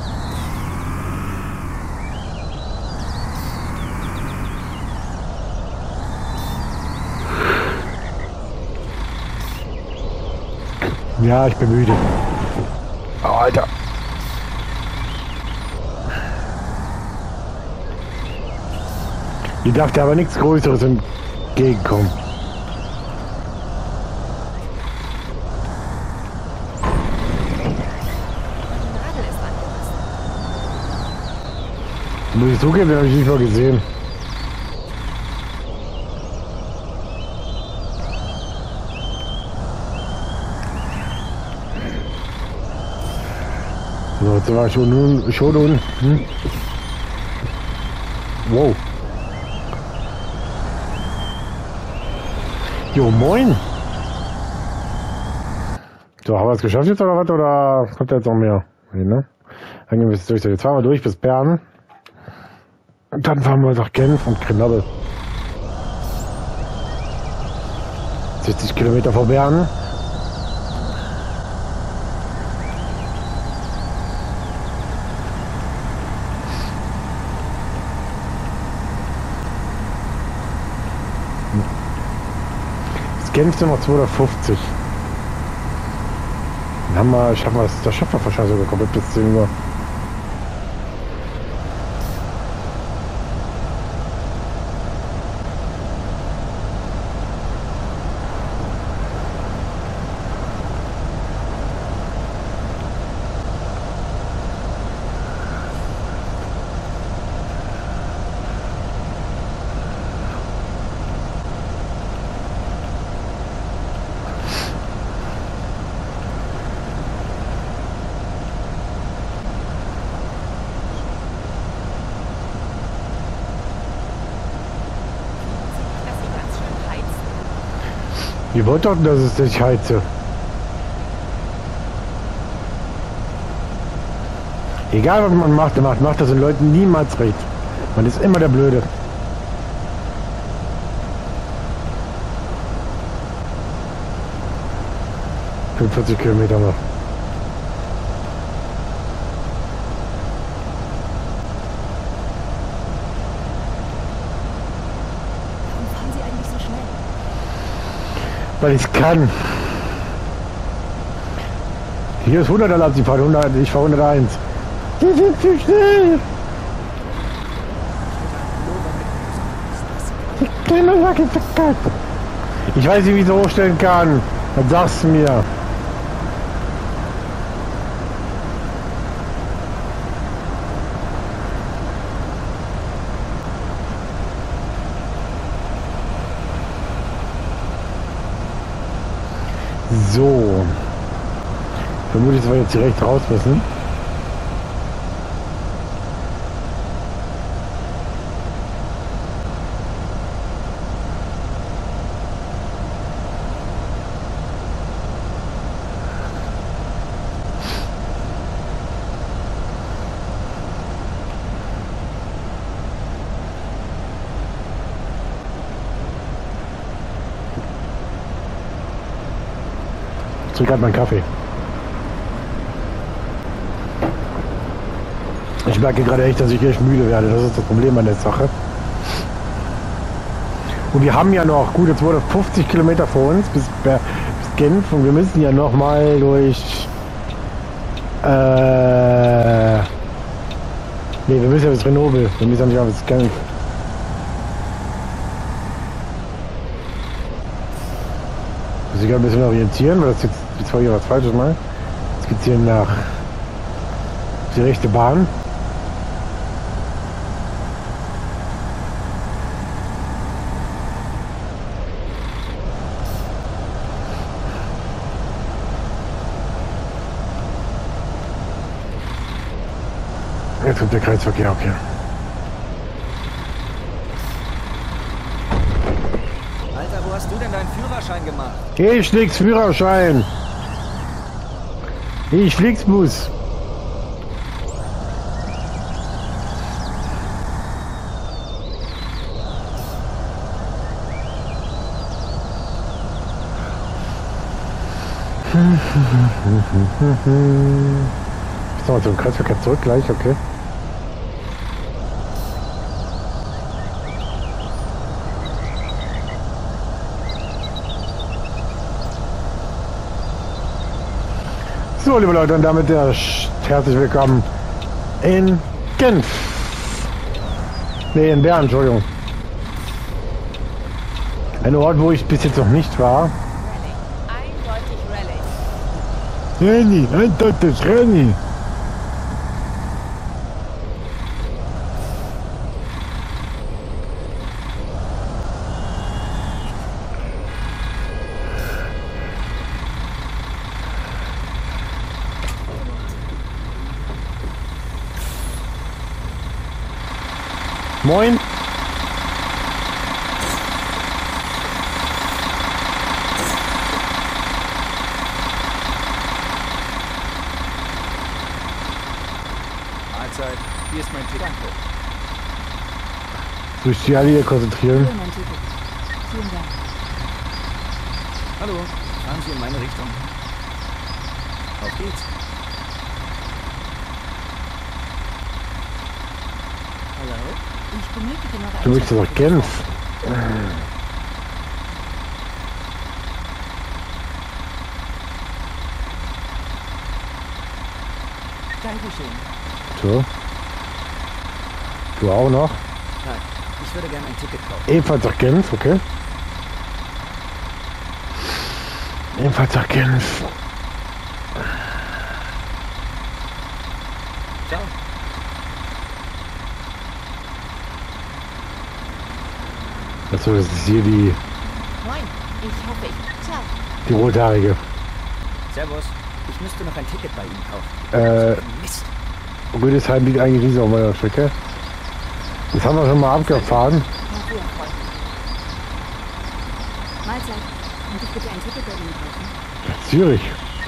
Ja, ich bin müde. Oh, Alter. Mir darf dir aber nichts Größeres entgegenkommen. Nadel ist angerissen. Muss ich zugeben, den habe ich nicht mal gesehen. So, jetzt sind wir schon unten. Wow. Jo, moin. So, haben wir es geschafft jetzt oder was? Oder kommt da jetzt noch mehr? Nee, ne? Dann gehen wir jetzt durch. Jetzt fahren wir durch bis Bern. Und dann fahren wir nach Genf und Grenoble. 60 Kilometer vor Bern. Bis Genf sind noch 250. Dann haben wir, schaffen wir es, das schaffen wir wahrscheinlich sogar komplett bis 10 Uhr. Ihr wollt doch, dass es nicht heize. Egal was man macht, macht das den Leuten niemals recht. Man ist immer der Blöde. Für 40 Kilometer noch. Warum fahren Sie eigentlich so schnell? Weil ich kann. Hier ist 100er Land, ich fahre 101. Die sind zu schnell. Die kleine Sache ist verkackt. Ich weiß nicht, wie ich so hochstellen kann. Dann sagst du mir. So. Vermutlich, dass wir jetzt direkt raus müssen. Ich trinke gerade meinen Kaffee. Ich merke gerade echt, dass ich echt müde werde. Das ist das Problem an der Sache. Und wir haben ja noch, gut, jetzt wurde 50 Kilometer vor uns bis Genf und wir müssen ja noch mal durch ne, wir müssen ja bis Grenoble. Wir müssen ja nicht mal bis Genf. Muss ich ein bisschen orientieren, weil das jetzt war hier was Falsches mal. Jetzt geht's hier nach die rechte Bahn. Jetzt kommt der Kreisverkehr, okay. Alter, wo hast du denn deinen Führerschein gemacht? Ich flieg's Führerschein. Ich flieg's Bus. Ich sag mal zum Kreisverkehr zurück gleich, okay. So, liebe Leute, und damit herzlich willkommen in Genf. Ne, in Bern, Entschuldigung. Ein Ort, wo ich bis jetzt noch nicht war. Eindeutig Rallye. Renny, eindeutig Renny. Moin. Mahlzeit. Hier ist mein Ticket. Soll ich die alle hier konzentrieren? Hier mein Ticket. Vielen Dank. Hallo, fahren Sie in meine Richtung. Auf geht's. Hallo? Ich benötige noch Du möchtest doch Genf. Dankeschön. So. Du auch noch? Tag. Ich würde gerne ein Ticket kaufen. Ebenfalls nach Genf, okay. Ebenfalls nach Genf. Ciao. Achso, das ist hier die Moin. Ich hoffe, ich... Ciao. die Rothaarige. Servus. Ich müsste noch ein Ticket bei Ihnen kaufen. Mist. Rüdesheim liegt eigentlich nicht so auf meiner Strecke. Das haben wir schon mal abgefahren. Auf Wiedersehen. Mahlzeit. Könnte ich bitte ein Ticket bei Ihnen kaufen? Zürich.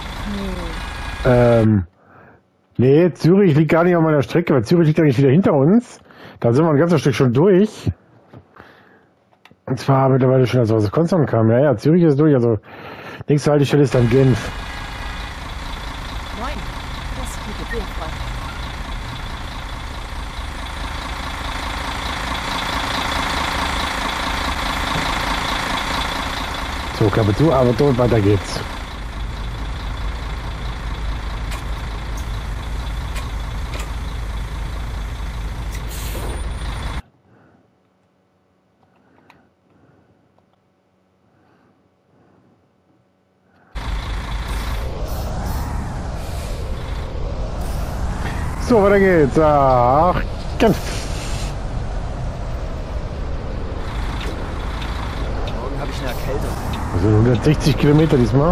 Nee, Zürich liegt gar nicht auf meiner Strecke, weil Zürich liegt eigentlich wieder hinter uns. Da sind wir ein ganzes Stück schon durch. Und zwar mittlerweile schon, als wir aus Konstanz kamen. Ja, Zürich ist durch. Also nächste Haltestelle ist dann Genf. Moin. Das Ticket sehr freundlich. So, Klappe zu, aber dort weiter geht's. So, weiter geht's. Ach, Genf. Morgen habe ich eine Erkältung. Also 160 Kilometer diesmal.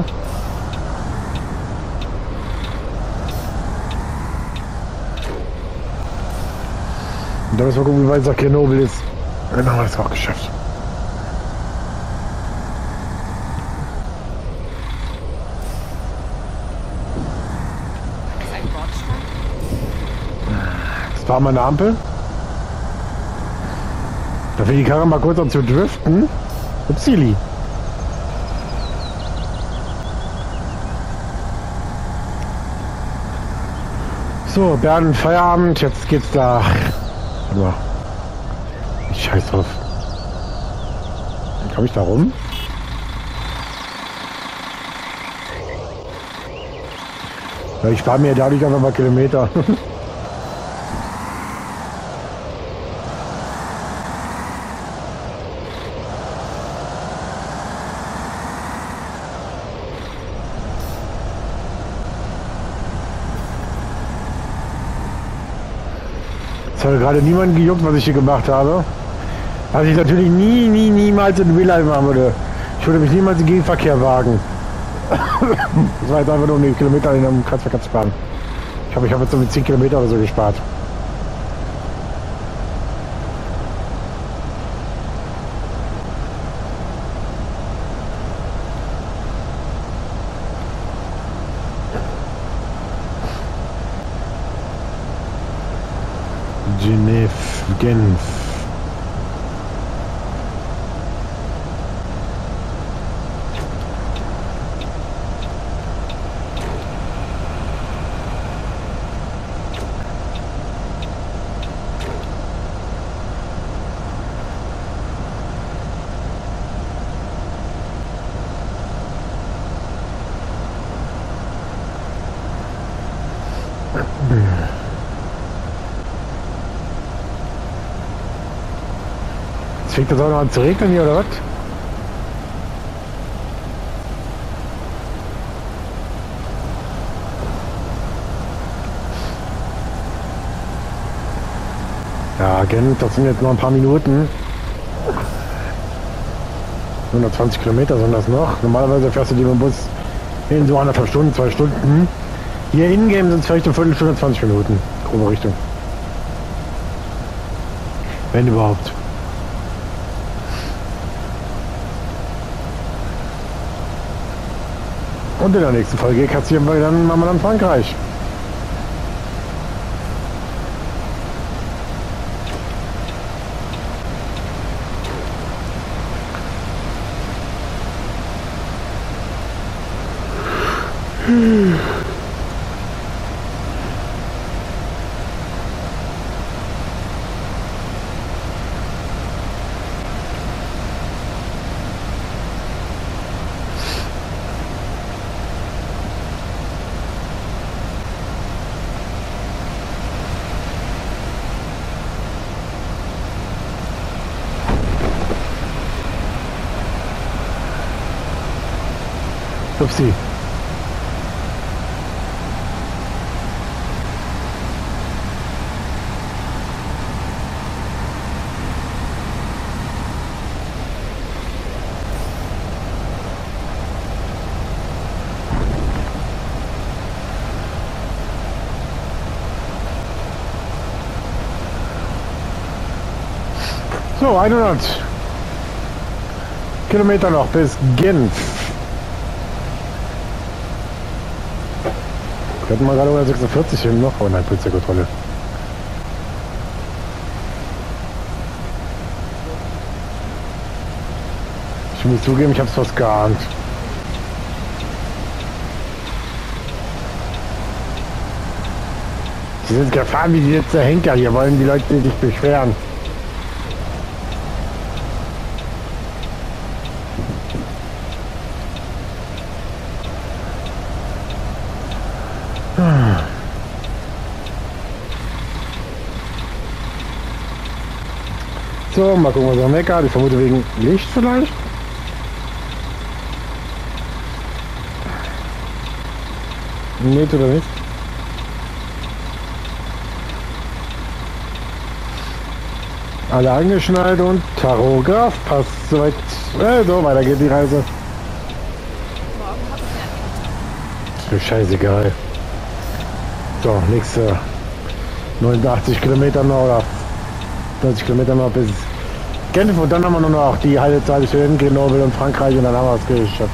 Und dann müssen wir gucken, wie weit es nach Grenoble ist. Dann haben wir es auch geschafft. Ist ein Bordstein? Das war mal eine Ampel. Da fällt die Karre mal kurz an zu driften. Upsili. So, Bern, Feierabend. Jetzt geht's da. Warte mal. Ich scheiß drauf. Komm ich da rum? Ja, ich spare mir dadurch einfach mal Kilometer. Es hat gerade niemanden gejuckt, was ich hier gemacht habe. Was ich natürlich niemals in Real machen würde. Ich würde mich niemals im Gegenverkehr wagen. Das war jetzt einfach nur um die Kilometer in einem Kreisverkehr zu sparen. Ich habe jetzt so mit 10 Kilometer oder so gespart. Genf, Genf. Jetzt fängt das auch noch an zu regnen hier, oder was? Ja, Genf, das sind jetzt noch ein paar Minuten. 120 Kilometer sind das noch. Normalerweise fährst du die mit dem Bus in so 1,5 Stunden, 2 Stunden. Hier in-game sind es vielleicht eine Viertelstunde, 20 Minuten. Grobe Richtung. Wenn überhaupt. Und in der nächsten Folge kassieren wir dann mal an Frankreich. Upsi. So, 100 Kilometer noch bis Genf. Wir hatten mal gerade 146 hin noch. Oh nein, Polizeikontrolle. Ich muss zugeben, ich hab's fast geahnt. Sie sind gefahren wie die letzte Henker. Hier wollen die Leute sich beschweren. So, mal gucken, was er meckert. Ich vermute wegen Licht vielleicht. Nee, tut er nicht. Alle angeschnallt und Tachograph passt soweit. So, weiter geht die Reise. Ist mir scheißegal. So, nächste 89 Kilometer noch oder 90 Kilometer noch bis Genf und dann haben wir nur noch die Haltezeit für Grenoble und Frankreich und dann haben wir es geschafft.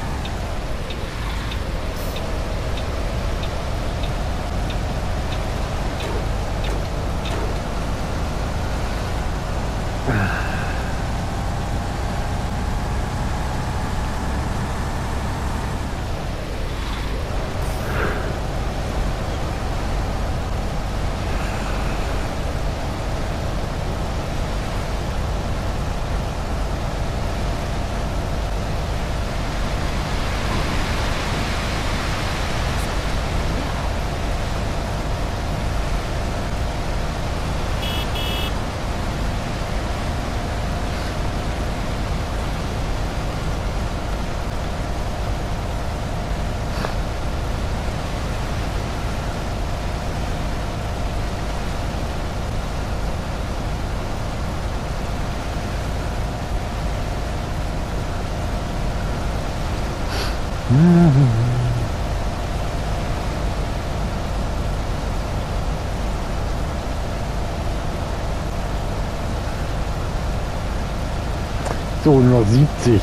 So, nur 70.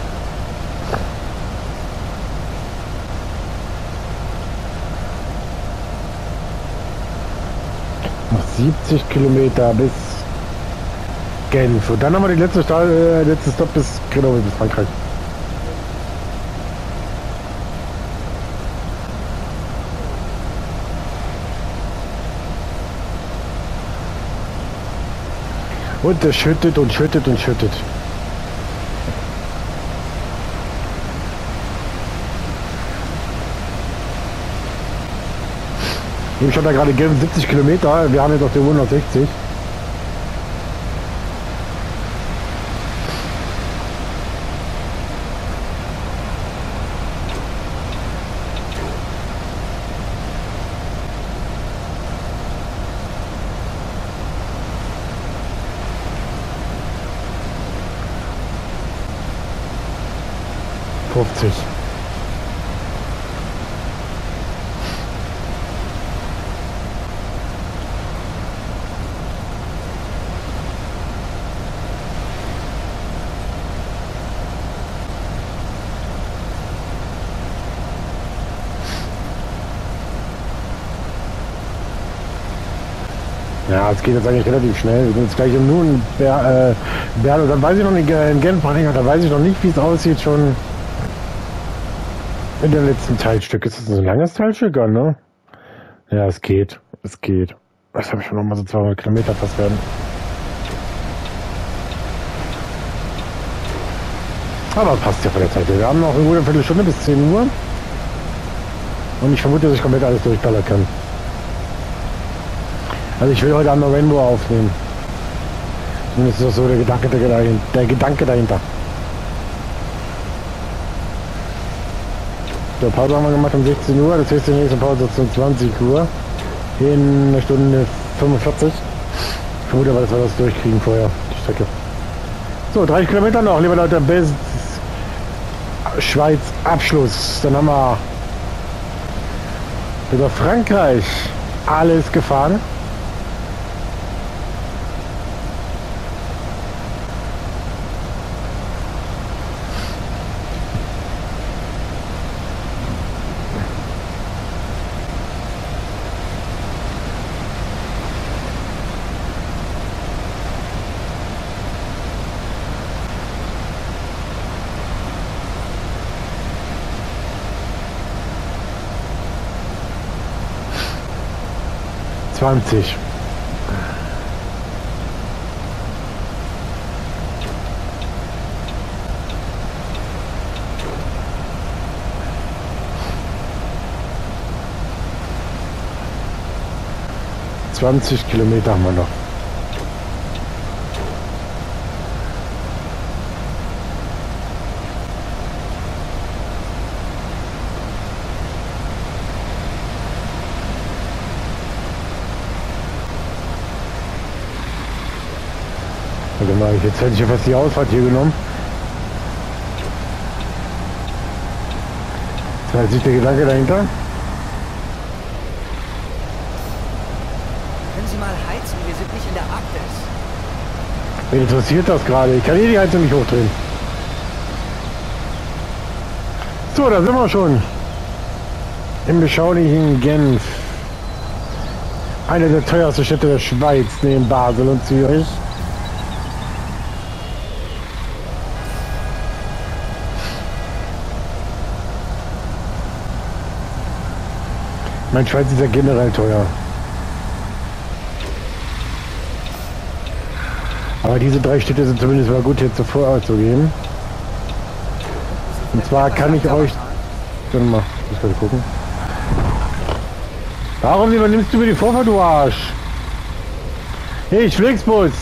Noch 70 Kilometer bis Genf. Und dann haben wir die letzte Stopp bis Grenoble, bis Frankreich. Und es schüttet und schüttet und schüttet. Ich habe da gerade 70 Kilometer, wir haben jetzt auf der 160. Ja, es geht jetzt eigentlich relativ schnell. Wir sind jetzt gleich nur in Berlo. Dann weiß ich noch nicht, in Genfbaching, da weiß ich noch nicht, wie es aussieht schon in dem letzten Teilstück. Ist das ein langes Teilstück, ne? Ja, es geht. Es geht. Das habe ich schon noch mal so 200 Kilometer fast werden. Aber passt ja von der Zeit. Wir haben noch eine gute Viertelstunde bis 10 Uhr. Und ich vermute, dass ich komplett alles durchballern kann. Also ich will heute Abend noch Rainbow aufnehmen. Zumindest ist das so der Gedanke dahinter. So, Pause haben wir gemacht um 16 Uhr. Das heißt, die nächste Pause ist um 20 Uhr. In einer Stunde 45. Ich vermute aber, dass wir das durchkriegen vorher, die Strecke. So, 30 Kilometer noch, liebe Leute, bis Schweiz Abschluss. Dann haben wir über Frankreich alles gefahren. ...20. Kilometer haben wir noch. Warte mal, jetzt hätte ich ja fast die Ausfahrt hier genommen. Das heißt, nicht der Gedanke dahinter. Können Sie mal heizen? Wir sind nicht in der Arktis. Wen interessiert das gerade? Ich kann hier die Heizung nicht hochdrehen. So, da sind wir schon. Im beschaulichen Genf. Eine der teuersten Städte der Schweiz, neben Basel und Zürich. Mein Schweiz ist ja generell teuer. Aber diese 3 Städte sind zumindest mal gut hier zuvor zu gehen. Und zwar kann ich euch... Warte mal, ich will gucken. Warum übernimmst du mir die Vorfahrt, du Arsch? Hey, Flixbus!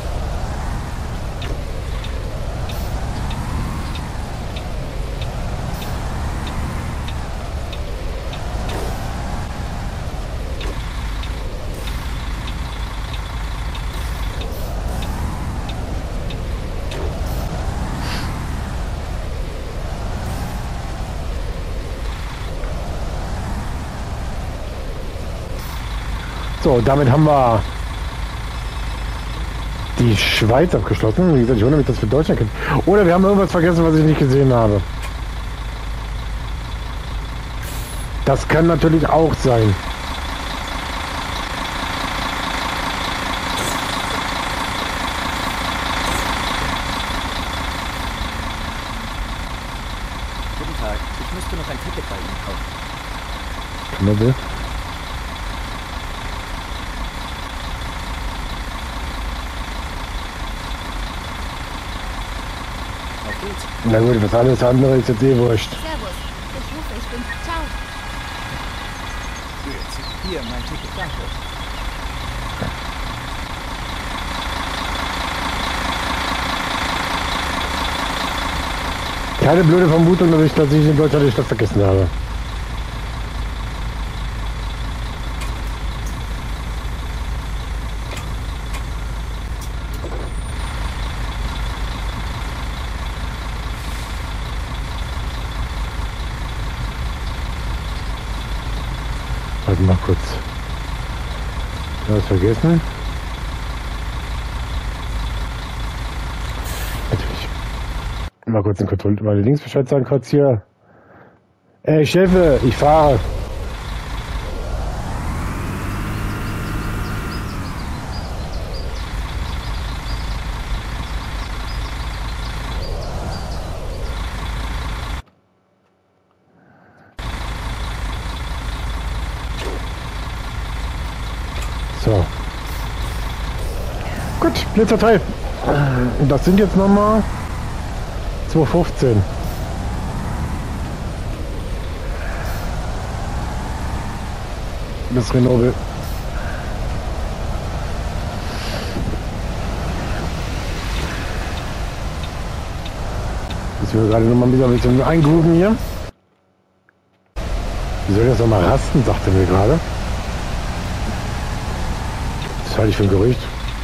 So, damit haben wir die Schweiz abgeschlossen. Wie gesagt, ich wundere mich, dass wir Deutschland kennen. Oder wir haben irgendwas vergessen, was ich nicht gesehen habe. Das kann natürlich auch sein. Guten Tag, ich müsste noch ein Ticket bei Ihnen kaufen. Kann man will. Auf geht's. Na gut, was alles andere ist jetzt eh wurscht. Servus. Ich rufe, ich bin. Ciao. Hier, mein Ticket, danke. Keine blöde Vermutung, dass ich in Deutschland die Stadt vergessen habe. Warte mal kurz. Was vergessen? Natürlich. Mal kurz mal links Bescheid sagen, kurz hier. Ey, Chefe, ich fahre. Gut, letzter Teil. Das sind jetzt nochmal 2,15. Das Renoble. Jetzt will gerade nochmal ein bisschen eingrooven hier. Wie soll das nochmal rasten, sagte mir gerade. Das halte ich für ein Gerücht.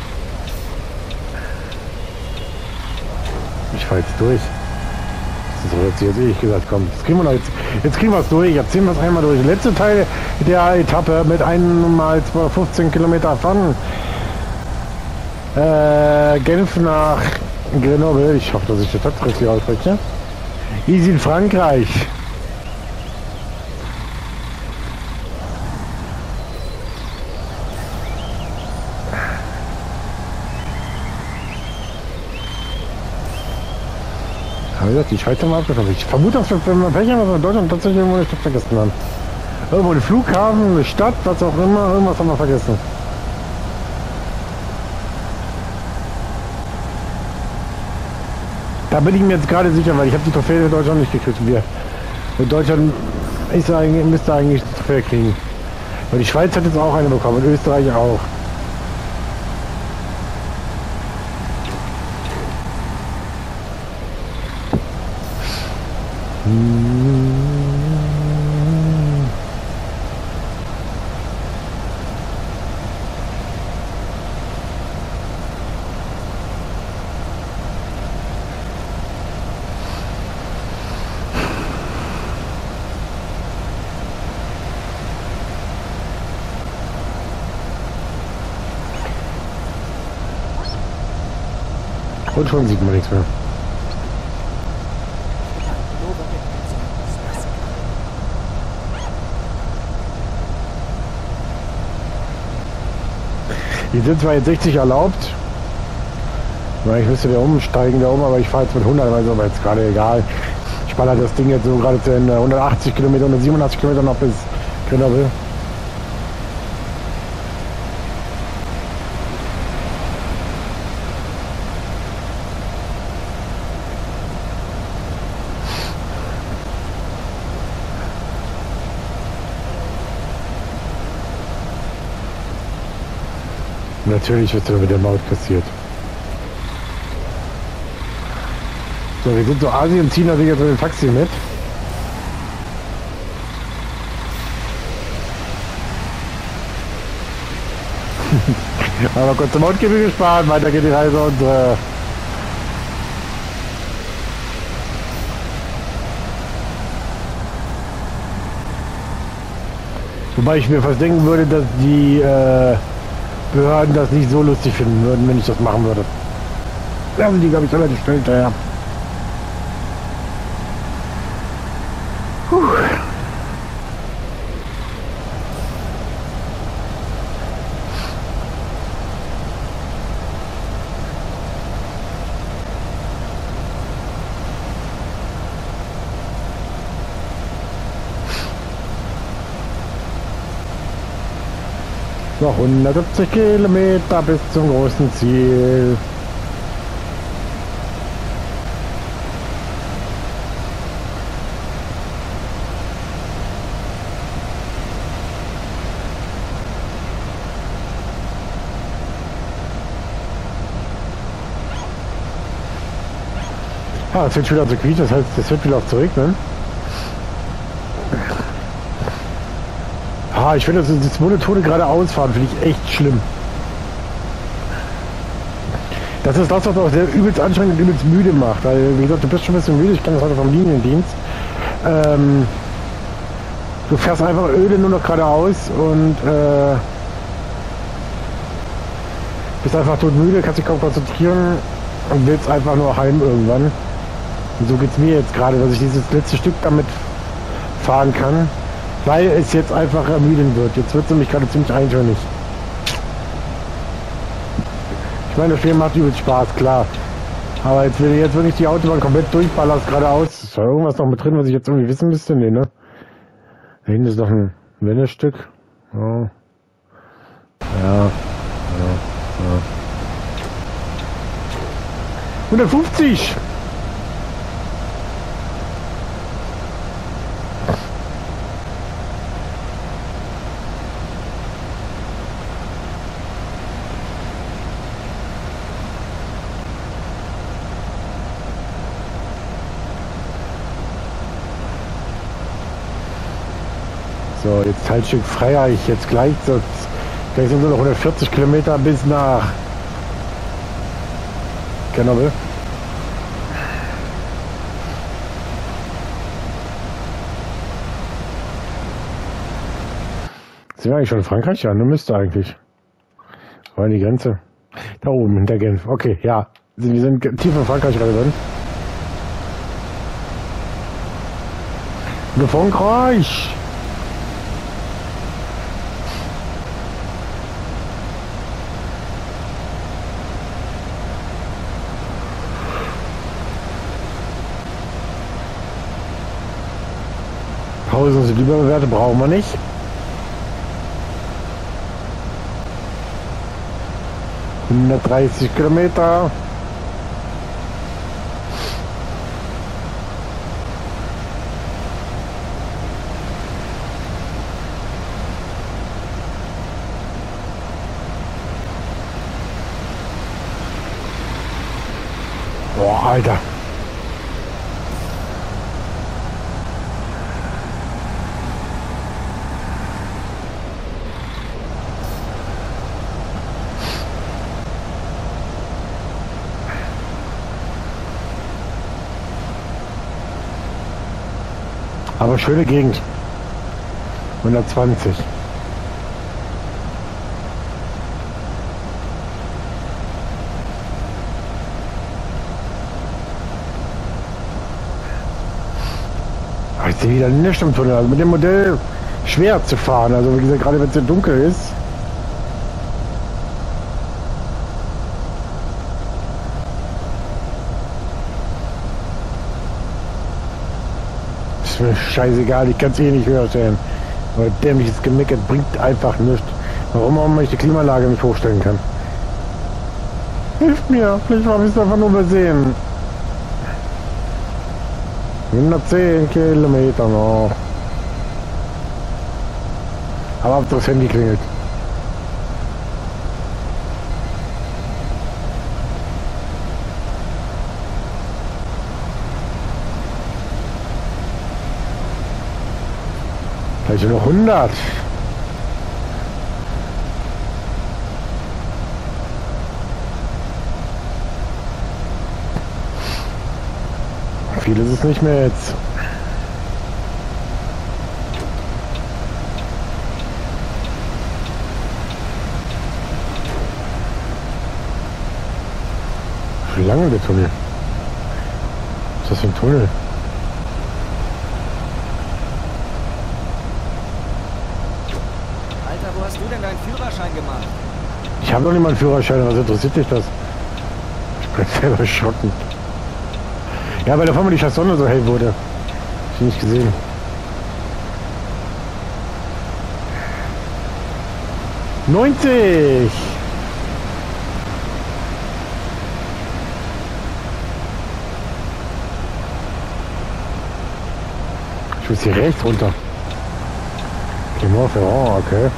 Ich fahre jetzt durch. Das ist jetzt ehrlich gesagt, komm, das kriegen wir noch jetzt kriegen wir es durch, jetzt ziehen wir es einmal durch. Der letzte Teil der Etappe mit einmal 15 Kilometer von Genf nach Grenoble. Ich hoffe, dass ich das richtig ausspreche. Easy in Frankreich. Wie gesagt, die Schweiz haben wir abgeschafft. Ich vermute, dass wir, wenn wir Pech haben, dass wir in Deutschland tatsächlich irgendwo eine Stadt vergessen haben. Irgendwo einen Flughafen, eine Stadt, was auch immer, irgendwas haben wir vergessen. Da bin ich mir jetzt gerade sicher, weil ich habe die Trophäe in Deutschland nicht gekriegt. Und Deutschland müsste eigentlich die Trophäe kriegen. Weil die Schweiz hat jetzt auch eine bekommen und Österreich auch. Und schon sieht man nichts mehr. Hier sind zwar jetzt 60 erlaubt. Ich müsste da umsteigen da oben, aber ich fahre jetzt mit 100, also aber jetzt gerade egal. Ich baller das Ding jetzt so gerade zu Ende. 180 Kilometer, 187 Kilometer noch bis Grenoble. Natürlich wird er mit der Maut kassiert. So, wir sind so Asien, ziehen natürlich jetzt mit dem Taxi mit. Aber kurze Mautgebühr gespart, weiter geht die Reise und wobei ich mir fast denken würde, dass die Behörden das nicht so lustig finden würden, wenn ich das machen würde. Lassen die, glaube ich, relativ schnell hinterher. Noch 170 Kilometer bis zum großen Ziel. Ah, es wird wieder zu quietschen, das heißt, es wird wieder zu regnen. Ah, ich finde das monotone geradeausfahren finde ich echt schlimm. Das ist das, was auch sehr übelst anstrengend und übelst müde macht. Weil, wie gesagt, du bist schon ein bisschen müde, ich kann das heute vom Liniendienst. Du fährst einfach öde nur noch geradeaus und bist einfach todmüde, kannst dich kaum konzentrieren und willst einfach nur heim irgendwann. Und so geht es mir jetzt gerade, dass ich dieses letzte Stück damit fahren kann. Weil es jetzt einfach ermüden wird. Jetzt wird es nämlich gerade ziemlich eintönig. Ich meine, das Spiel macht übelst Spaß, klar. Aber jetzt will ich die Autobahn komplett durchballern, geradeaus. Ist da irgendwas noch mit drin, was ich jetzt irgendwie wissen müsste? Nee, ne? Da hinten ist noch ein Wendestück. Oh. Ja. 150! So, jetzt Teilstück Freireich, jetzt gleich sind nur noch 140 Kilometer bis nach Grenoble. Sind wir eigentlich schon in Frankreich? Ja, nur müsste eigentlich. Wo war die Grenze? Da oben, hinter Genf. Okay, ja. Wir sind tief in Frankreich gerade drin. Wir Frankreich! Pausen sind überbewertet, brauchen wir nicht. ...130 Kilometer. Boah, Alter. Aber schöne Gegend. 120. Ich sehe wieder nicht im Tunnel. Also mit dem Modell schwer zu fahren. Also wie gesagt, gerade wenn es so dunkel ist. Ist mir scheißegal, ich kann es eh nicht höher stellen. Aber dämliches Gemeckert bringt einfach nichts. Warum auch immer ich die Klimaanlage nicht hochstellen kann. Hilft mir, vielleicht habe ich es einfach nur übersehen. 110 Kilometer noch. Aber ob das Handy klingelt. Gleich noch 100. Viel ist es nicht mehr jetzt. Wie lange der Tunnel? Was ist das für ein Tunnel? Alter, wo hast du denn deinen Führerschein gemacht? Ich habe noch nicht mal einen Führerschein, was interessiert dich das? Ich bin selber erschrocken. Ja, weil der Formel die Sonne so hell wurde. Hab ich nicht gesehen. '90! Ich muss hier rechts runter. Clermont-Ferrand, okay.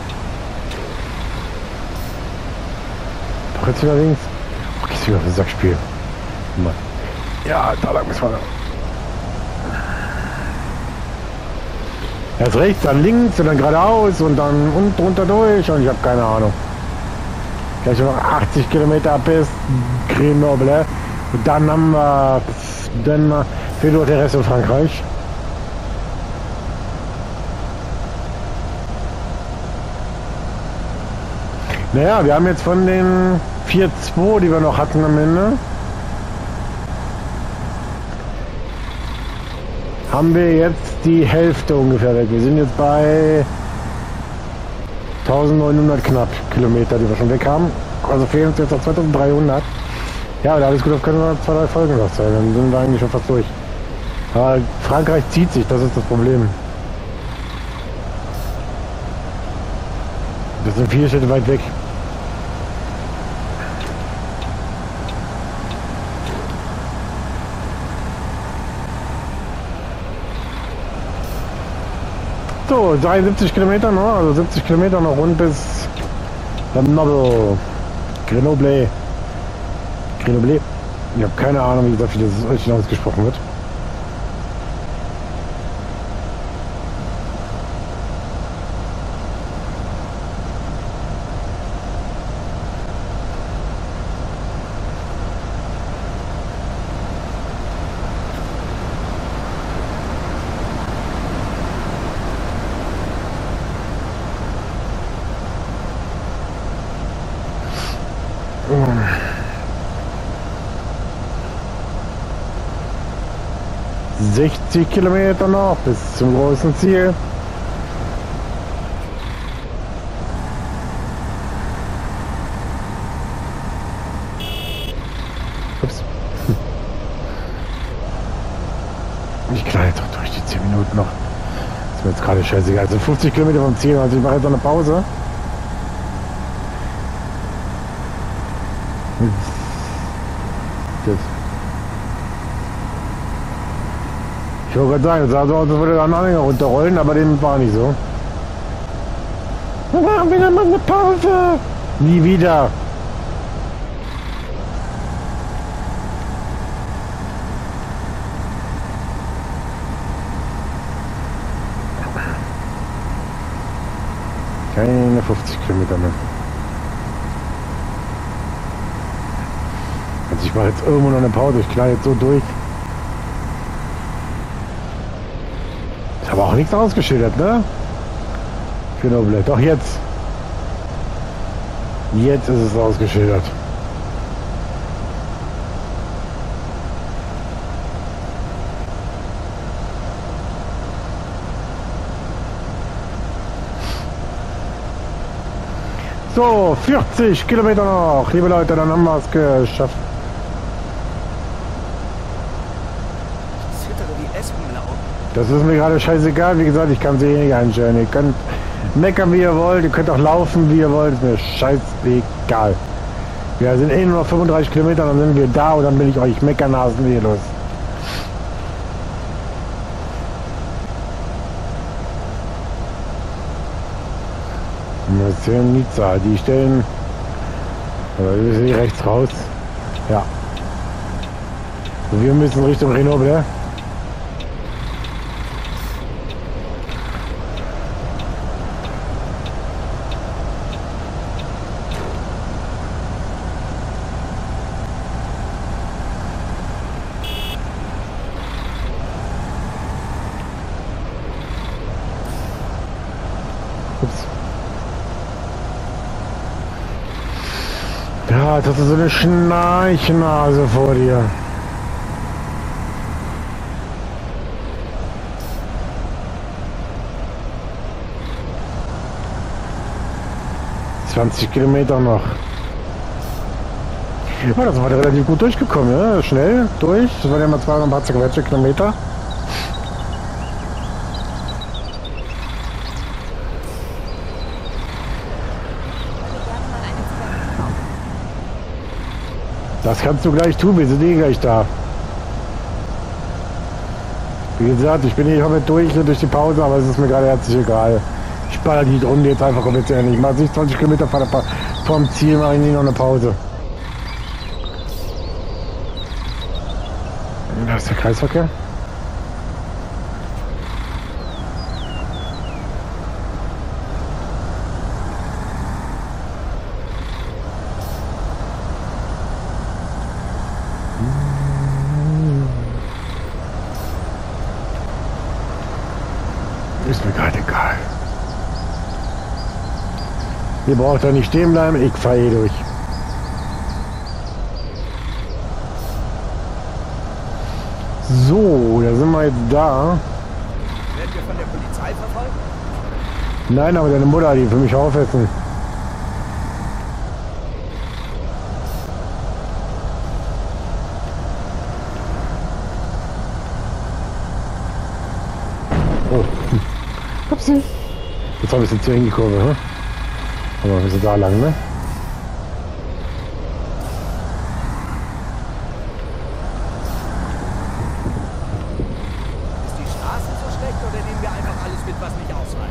Doch jetzt wieder links. Oh, gehst du wieder auf das Sackspiel. Mann. Ja, da lang müssen wir. Erst rechts, dann links und dann geradeaus und dann unten runter durch und ich habe keine Ahnung. Gleich noch 80 Kilometer bis Grenoble. Und dann haben wir fehlt nur der Rest in Frankreich. Naja, wir haben jetzt von den 4,2, die wir noch hatten am Ende, haben wir jetzt die Hälfte ungefähr weg. Wir sind jetzt bei 1900 knapp Kilometer, die wir schon weg haben. Also fehlen uns jetzt noch 2300. Ja, da alles gut, das können wir 2, 3 Folgen noch sein. Dann sind wir eigentlich schon fast durch. Aber Frankreich zieht sich, das ist das Problem. Wir sind 4 Städte weit weg. So, 73 Kilometer noch, also 70 Kilometer noch rund bis Nobel. Grenoble. Grenoble. Ich habe keine Ahnung, wie das richtig ausgesprochen wird. Oh. 60 Kilometer noch bis zum großen Ziel. Ups. Ich knall doch durch die 10 Minuten noch. Ist mir jetzt gerade scheißegal. Also 50 Kilometer vom Ziel, also ich mache jetzt noch eine Pause. Ich wollte gerade sagen, es sah so aus, als würde der Anhänger runterrollen, aber dem war nicht so. Wir machen wieder mal eine Pause. Nie wieder. Keine 50 Kilometer mehr. Also ich mache jetzt irgendwo noch eine Pause. Ich knall jetzt so durch. Ist aber auch nichts ausgeschildert, ne? Grenoble. Doch jetzt. Jetzt ist es ausgeschildert. So, 40 Kilometer noch. Liebe Leute, dann haben wir es geschafft. Das ist mir gerade scheißegal. Wie gesagt, ich kann sie eh nicht einstellen. Ihr könnt meckern, wie ihr wollt. Ihr könnt auch laufen, wie ihr wollt. Ist mir scheißegal. Wir sind eh nur noch 35 Kilometer, dann sind wir da und dann bin ich euch Meckernasen wieder los. Das ist Nizza. Die stellen... Wir sind rechts raus. Ja. Und wir müssen Richtung Grenoble. Ja, jetzt hast du so eine Schnarchnase vor dir. ...20 Kilometer noch. Ja, das war relativ gut durchgekommen, ja? Schnell durch. Das waren ja mal 200 ein paar zerquetschte Kilometer. Das kannst du gleich tun, wir sind eh gleich da. Wie gesagt, ich bin hier komplett durch die Pause, aber es ist mir gerade herzlich egal. Ich baller die Runde jetzt einfach komplett ehrlich. Ich mache nicht 20 Kilometer vom Ziel, mache ich nie noch eine Pause. Da ist der Kreisverkehr. Ist mir gerade egal. Ihr braucht da nicht stehen bleiben, ich fahre eh durch. So, da sind wir jetzt da. Werden wir von der Polizei verfolgt? Nein, aber deine Mutter, die für mich aufessen. Oh. Upsi. Jetzt habe ich jetzt hier in die Kurve, ne? Aber wir sind da lang, ne? Ist die Straße so schlecht oder nehmen wir einfach alles mit, was nicht ausreicht?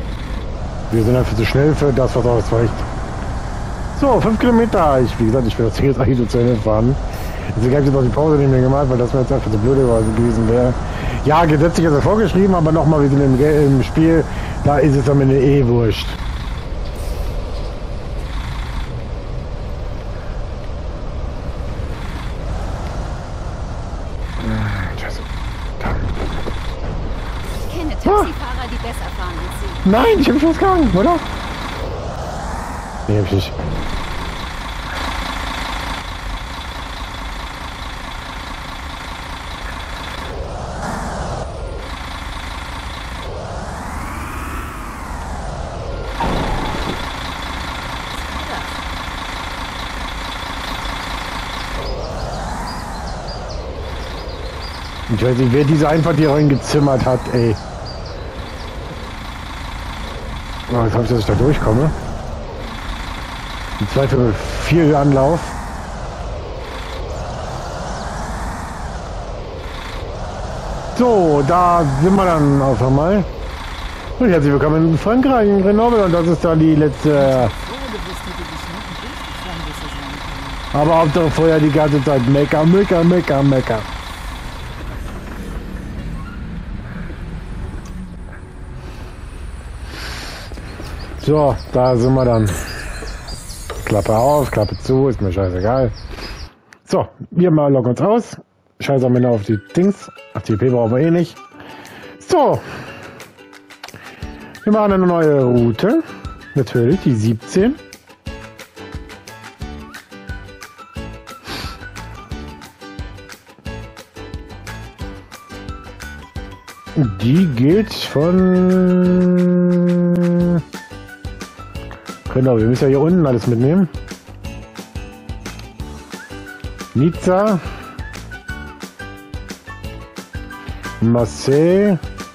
Wir sind einfach zu schnell für das, was ausreicht. So, 5 Kilometer. Wie gesagt, ich will das Ziel jetzt eigentlich nur zu Ende fahren. Deswegen habe ich jetzt auch die Pause nicht mehr gemacht, weil das mir jetzt einfach so blöd gewesen wäre. Ja, gesetzlich ist er vorgeschrieben, aber nochmal, wir sind im Spiel, da ist es am Ende eh wurscht. Scheiße. Ich kenne Taxifahrer, die besser fahren als Sie. Nein, ich habe schon gegangen, oder? Nee, hab ich nicht. Ich weiß nicht, wer diese Einfahrt hier reingezimmert hat, ey. Oh, jetzt habe ich, dass ich da durchkomme. Im Zweifel 4 Anlauf. So, da sind wir dann auf einmal. Und herzlich willkommen in Frankreich, in Grenoble. Und das ist dann die letzte. Aber Hauptsache vorher die ganze Zeit Mecker. So, da sind wir dann. Klappe auf, Klappe zu, ist mir scheißegal. So, wir mal loggen uns aus. Scheiß am Ende auf die Dings. Auf die EP brauchen wir eh nicht. So. Wir machen eine neue Route. Natürlich, die 17. Die geht von... Genau, wir müssen ja hier unten alles mitnehmen. Nizza. Marseille.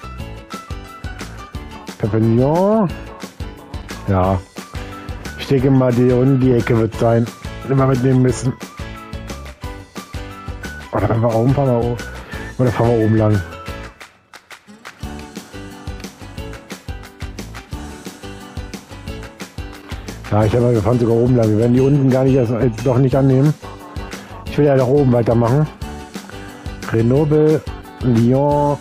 Perpignan. Ja. Ich denke mal, die unten die Ecke wird sein, wenn wir mitnehmen müssen. Oder wenn wir oben fahren wir oben. Oder fahren wir oben lang. Ja, ich habe mal, wir fahren sogar oben lang. Wir werden die unten gar nicht erst doch nicht annehmen. Ich will ja nach oben weitermachen. Grenoble, Lyon,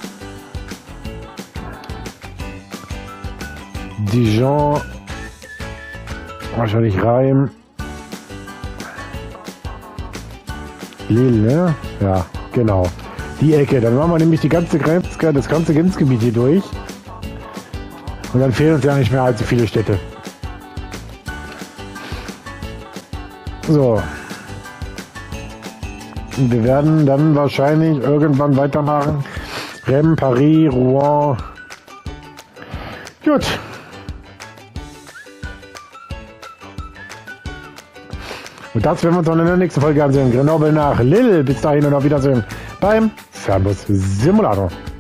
Dijon, wahrscheinlich Reims, Lille, ne? Ja, genau. Die Ecke. Dann machen wir nämlich die ganze das ganze Grenzgebiet hier durch. Und dann fehlen uns ja nicht mehr allzu viele Städte. So. Wir werden dann wahrscheinlich irgendwann weitermachen. Rennes, Paris, Rouen. Gut. Und das werden wir uns dann in der nächsten Folge ansehen. Grenoble nach Lille. Bis dahin und auf Wiedersehen beim Fernbus Simulator.